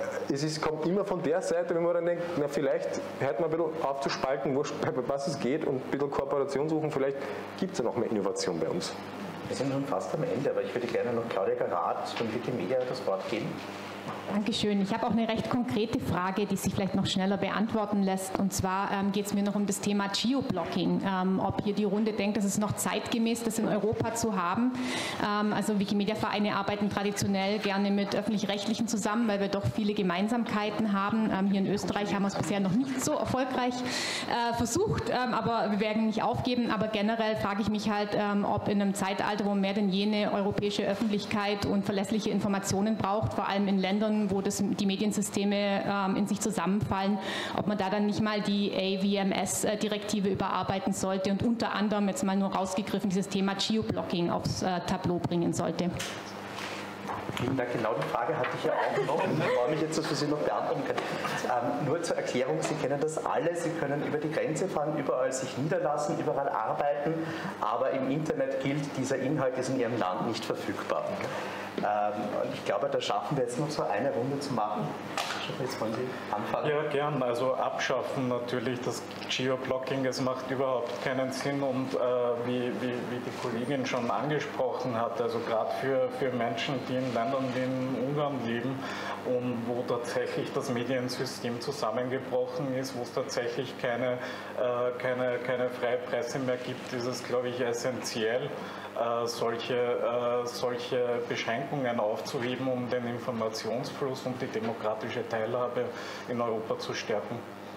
Speaker 6: kommt immer von der Seite, wenn man dann denkt, na vielleicht hört man ein bisschen aufzuspalten, was es geht und ein bisschen Kooperation suchen, vielleicht gibt es ja noch mehr Innovation bei uns.
Speaker 1: Wir sind schon fast am Ende, aber ich würde gerne noch Claudia Garat von Wikimedia das Wort geben.
Speaker 10: Dankeschön. Ich habe auch eine recht konkrete Frage, die sich vielleicht noch schneller beantworten lässt. Und zwar geht es mir noch um das Thema Geoblocking. Ob hier die Runde denkt, dass es noch zeitgemäß das in Europa zu haben. Also Wikimedia-Vereine arbeiten traditionell gerne mit Öffentlich-Rechtlichen zusammen, weil wir doch viele Gemeinsamkeiten haben. Hier in Österreich haben wir es bisher noch nicht so erfolgreich versucht, aber wir werden nicht aufgeben. Aber generell frage ich mich halt, ob in einem Zeitalter, wo mehr denn jene europäische Öffentlichkeit und verlässliche Informationen braucht, vor allem in Ländern, wo die Mediensysteme in sich zusammenfallen, ob man da dann nicht mal die AVMS-Direktive überarbeiten sollte und unter anderem jetzt mal nur rausgegriffen dieses Thema Geoblocking aufs Tableau bringen sollte.
Speaker 1: Vielen Dank, genau die Frage hatte ich ja auch noch und ich freue mich jetzt, dass wir sie noch beantworten können. Nur zur Erklärung, Sie kennen das alle, Sie können über die Grenze fahren, überall sich niederlassen, überall arbeiten, aber im Internet gilt, dieser Inhalt ist in Ihrem Land nicht verfügbar. Und ich glaube, da schaffen wir jetzt noch so eine Runde zu machen. Jetzt wollen Sie anfangen.
Speaker 5: Ja, gern. Also abschaffen natürlich das Geoblocking. Es macht überhaupt keinen Sinn und wie die Kollegin schon angesprochen hat, also gerade für Menschen, die in Ländern wie in Ungarn leben und wo tatsächlich das Mediensystem zusammengebrochen ist, wo es tatsächlich keine freie Presse mehr gibt, ist es, glaube ich, essentiell, solche Beschränkungen aufzuheben, um den Informationsfluss und die demokratische Teilhabe in Europa zu stärken.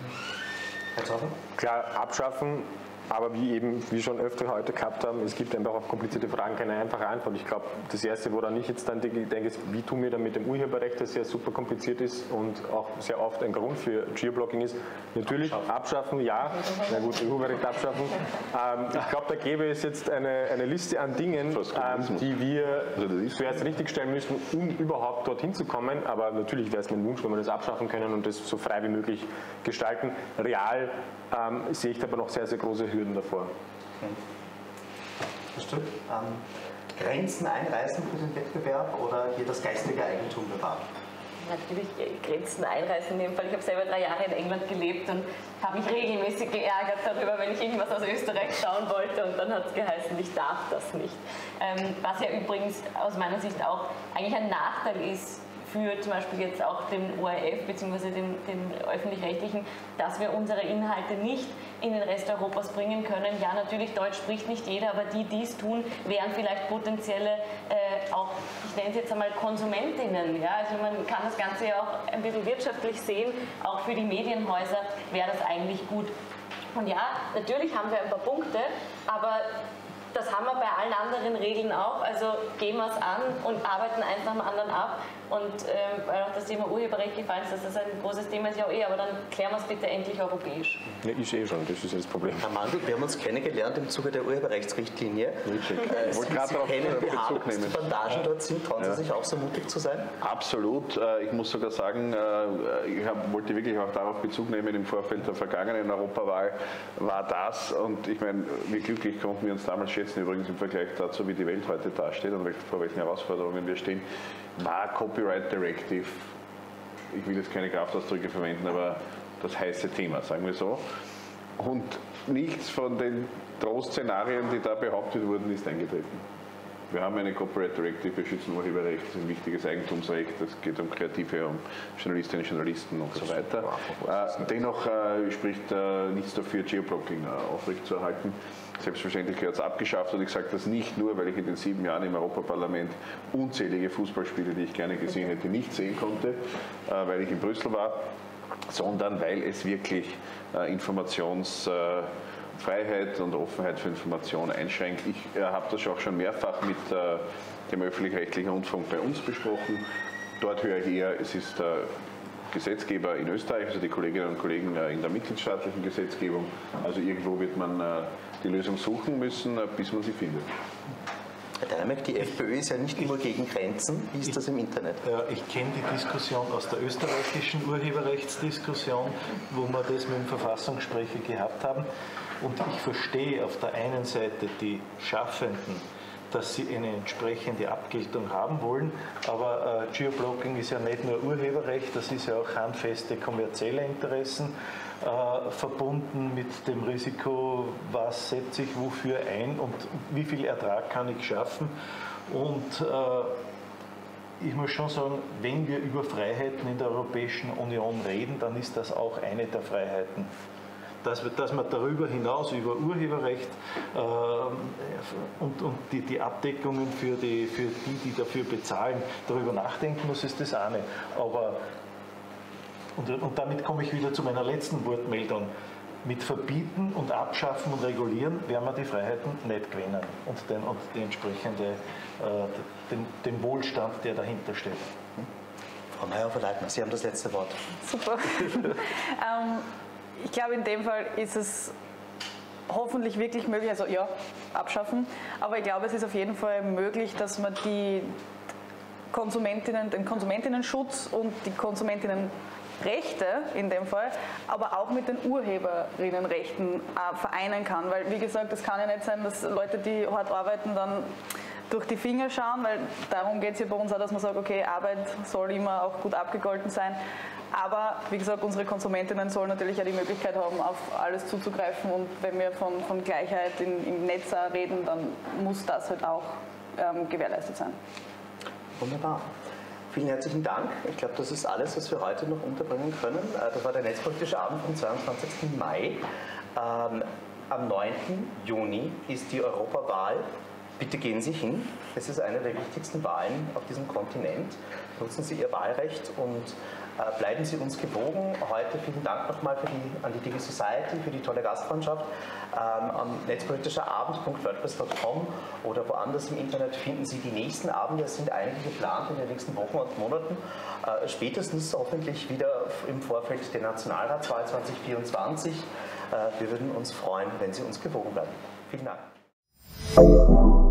Speaker 6: Klar, abschaffen, aber wie schon öfter heute gehabt haben, es gibt einfach auf komplizierte Fragen keine einfache Antwort. Ich glaube, das Erste, woran ich jetzt dann denke, ist, wie tun wir dann mit dem Urheberrecht, das ja super kompliziert ist und auch sehr oft ein Grund für Geoblocking ist. Natürlich abschaffen, ja, na gut, Urheberrecht abschaffen. Ich glaube, da gäbe es jetzt eine Liste an Dingen, die wir zuerst richtigstellen müssen, um überhaupt dorthin zu kommen. Aber natürlich wäre es mein Wunsch, wenn wir das abschaffen können und das so frei wie möglich gestalten. Real sehe ich aber noch sehr, sehr große Hürden davor.
Speaker 1: Grenzen einreißen für den Wettbewerb oder hier das geistige Eigentum bewahren?
Speaker 7: Natürlich Grenzen einreißen in dem Fall. Ich habe selber 3 Jahre in England gelebt und habe mich regelmäßig geärgert darüber, wenn ich irgendwas aus Österreich schauen wollte und dann hat es geheißen, ich darf das nicht. Was ja übrigens aus meiner Sicht auch eigentlich ein Nachteil ist für zum Beispiel jetzt auch den ORF bzw. den Öffentlich-Rechtlichen, dass wir unsere Inhalte nicht in den Rest Europas bringen können. Ja, natürlich, Deutsch spricht nicht jeder, aber die, die es tun, wären vielleicht potenzielle auch, ich nenne es jetzt einmal Konsumentinnen. Ja? Also man kann das Ganze ja auch ein bisschen wirtschaftlich sehen, auch für die Medienhäuser wäre das eigentlich gut. Und ja, natürlich haben wir ein paar Punkte, aber das haben wir bei allen anderen Regeln auch, also gehen wir es an und arbeiten eins nach dem anderen ab. Und weil auch das Thema Urheberrecht gefallen ist, dass das ein großes Thema ist, ja aber dann klären wir es bitte endlich europäisch.
Speaker 6: Ja, ist schon, das ist ja das Problem.
Speaker 1: Herr Mandl, wir haben uns kennengelernt im Zuge der Urheberrechtsrichtlinie.
Speaker 2: Ich wollte gerade darauf Bezug nehmen.
Speaker 1: Bandagen dort sind, trauen Sie sich auch so mutig zu sein?
Speaker 2: Absolut. Ich muss sogar sagen, ich wollte wirklich auch darauf Bezug nehmen, im Vorfeld der vergangenen Europawahl war das, und ich meine, wie glücklich konnten wir uns damals schätzen, übrigens im Vergleich dazu, wie die Welt heute dasteht und vor welchen Herausforderungen wir stehen, war Copyright Directive, ich will jetzt keine Kraftausdrücke verwenden, aber das heiße Thema, sagen wir so. Und nichts von den Trostszenarien, die da behauptet wurden, ist eingetreten. Wir haben eine Copyright Directive, wir schützen Urheberrecht, das ist ein wichtiges Eigentumsrecht, es geht um Kreative, um Journalistinnen und Journalisten und so weiter. Dennoch spricht nichts dafür, Geoblocking aufrechtzuerhalten. Selbstverständlich gehört es abgeschafft, und ich sage das nicht nur, weil ich in den 7 Jahren im Europaparlament unzählige Fußballspiele, die ich gerne gesehen hätte, nicht sehen konnte, weil ich in Brüssel war, sondern weil es wirklich Informationsfreiheit und Offenheit für Information einschränkt. Ich habe das auch schon mehrfach mit dem öffentlich-rechtlichen Rundfunk bei uns besprochen. Dort höre ich eher, es ist der Gesetzgeber in Österreich, also die Kolleginnen und Kollegen in der mitgliedstaatlichen Gesetzgebung. Also irgendwo wird man die Lösung suchen müssen, bis man sie findet.
Speaker 1: Herr Dreimeck, die FPÖ ist ja nicht nur gegen Grenzen. Wie ist das im Internet?
Speaker 3: Ja, ich kenne die Diskussion aus der österreichischen Urheberrechtsdiskussion, wo wir das mit dem Verfassungssprecher gehabt haben. Und ich verstehe auf der einen Seite die Schaffenden, dass sie eine entsprechende Abgeltung haben wollen, aber Geoblocking ist ja nicht nur Urheberrecht, das ist ja auch handfeste kommerzielle Interessen, verbunden mit dem Risiko, was setze ich wofür ein und wie viel Ertrag kann ich schaffen. Und ich muss schon sagen, wenn wir über Freiheiten in der Europäischen Union reden, dann ist das auch eine der Freiheiten. Dass man darüber hinaus über Urheberrecht und die Abdeckungen für die dafür bezahlen, darüber nachdenken muss, ist das eine. Aber, und damit komme ich wieder zu meiner letzten Wortmeldung. Mit Verbieten und Abschaffen und Regulieren werden wir die Freiheiten nicht gewinnen und die entsprechende, den Wohlstand, der dahinter steht.
Speaker 1: Frau Mayhofer-Leitner, Sie haben das letzte Wort.
Speaker 4: Super. Ich glaube, in dem Fall ist es hoffentlich wirklich möglich, also ja, abschaffen, aber ich glaube, es ist auf jeden Fall möglich, dass man den Konsumentinnenschutz und die Konsumentinnenrechte in dem Fall, aber auch mit den Urheberinnenrechten vereinen kann, weil wie gesagt, es kann ja nicht sein, dass Leute, die hart arbeiten, dann durch die Finger schauen, weil darum geht es ja bei uns auch, dass man sagt, okay, Arbeit soll immer auch gut abgegolten sein. Aber wie gesagt, unsere Konsumentinnen sollen natürlich ja die Möglichkeit haben, auf alles zuzugreifen. Und wenn wir von Gleichheit im Netz reden, dann muss das halt auch gewährleistet sein.
Speaker 1: Wunderbar. Vielen herzlichen Dank. Ich glaube, das ist alles, was wir heute noch unterbringen können. Das war der Netzpolitische Abend vom 22. Mai. Am 9. Juni ist die Europawahl. Bitte gehen Sie hin. Es ist eine der wichtigsten Wahlen auf diesem Kontinent. Nutzen Sie Ihr Wahlrecht und bleiben Sie uns gewogen. Heute vielen Dank nochmal an die Digi Society für die tolle Gastfreundschaft. Am netzpolitischerabend.wordpress.com oder woanders im Internet finden Sie die nächsten Abende. Es sind einige geplant in den nächsten Wochen und Monaten. Spätestens hoffentlich wieder im Vorfeld der Nationalratswahl 2024. Wir würden uns freuen, wenn Sie uns gewogen bleiben. Vielen Dank.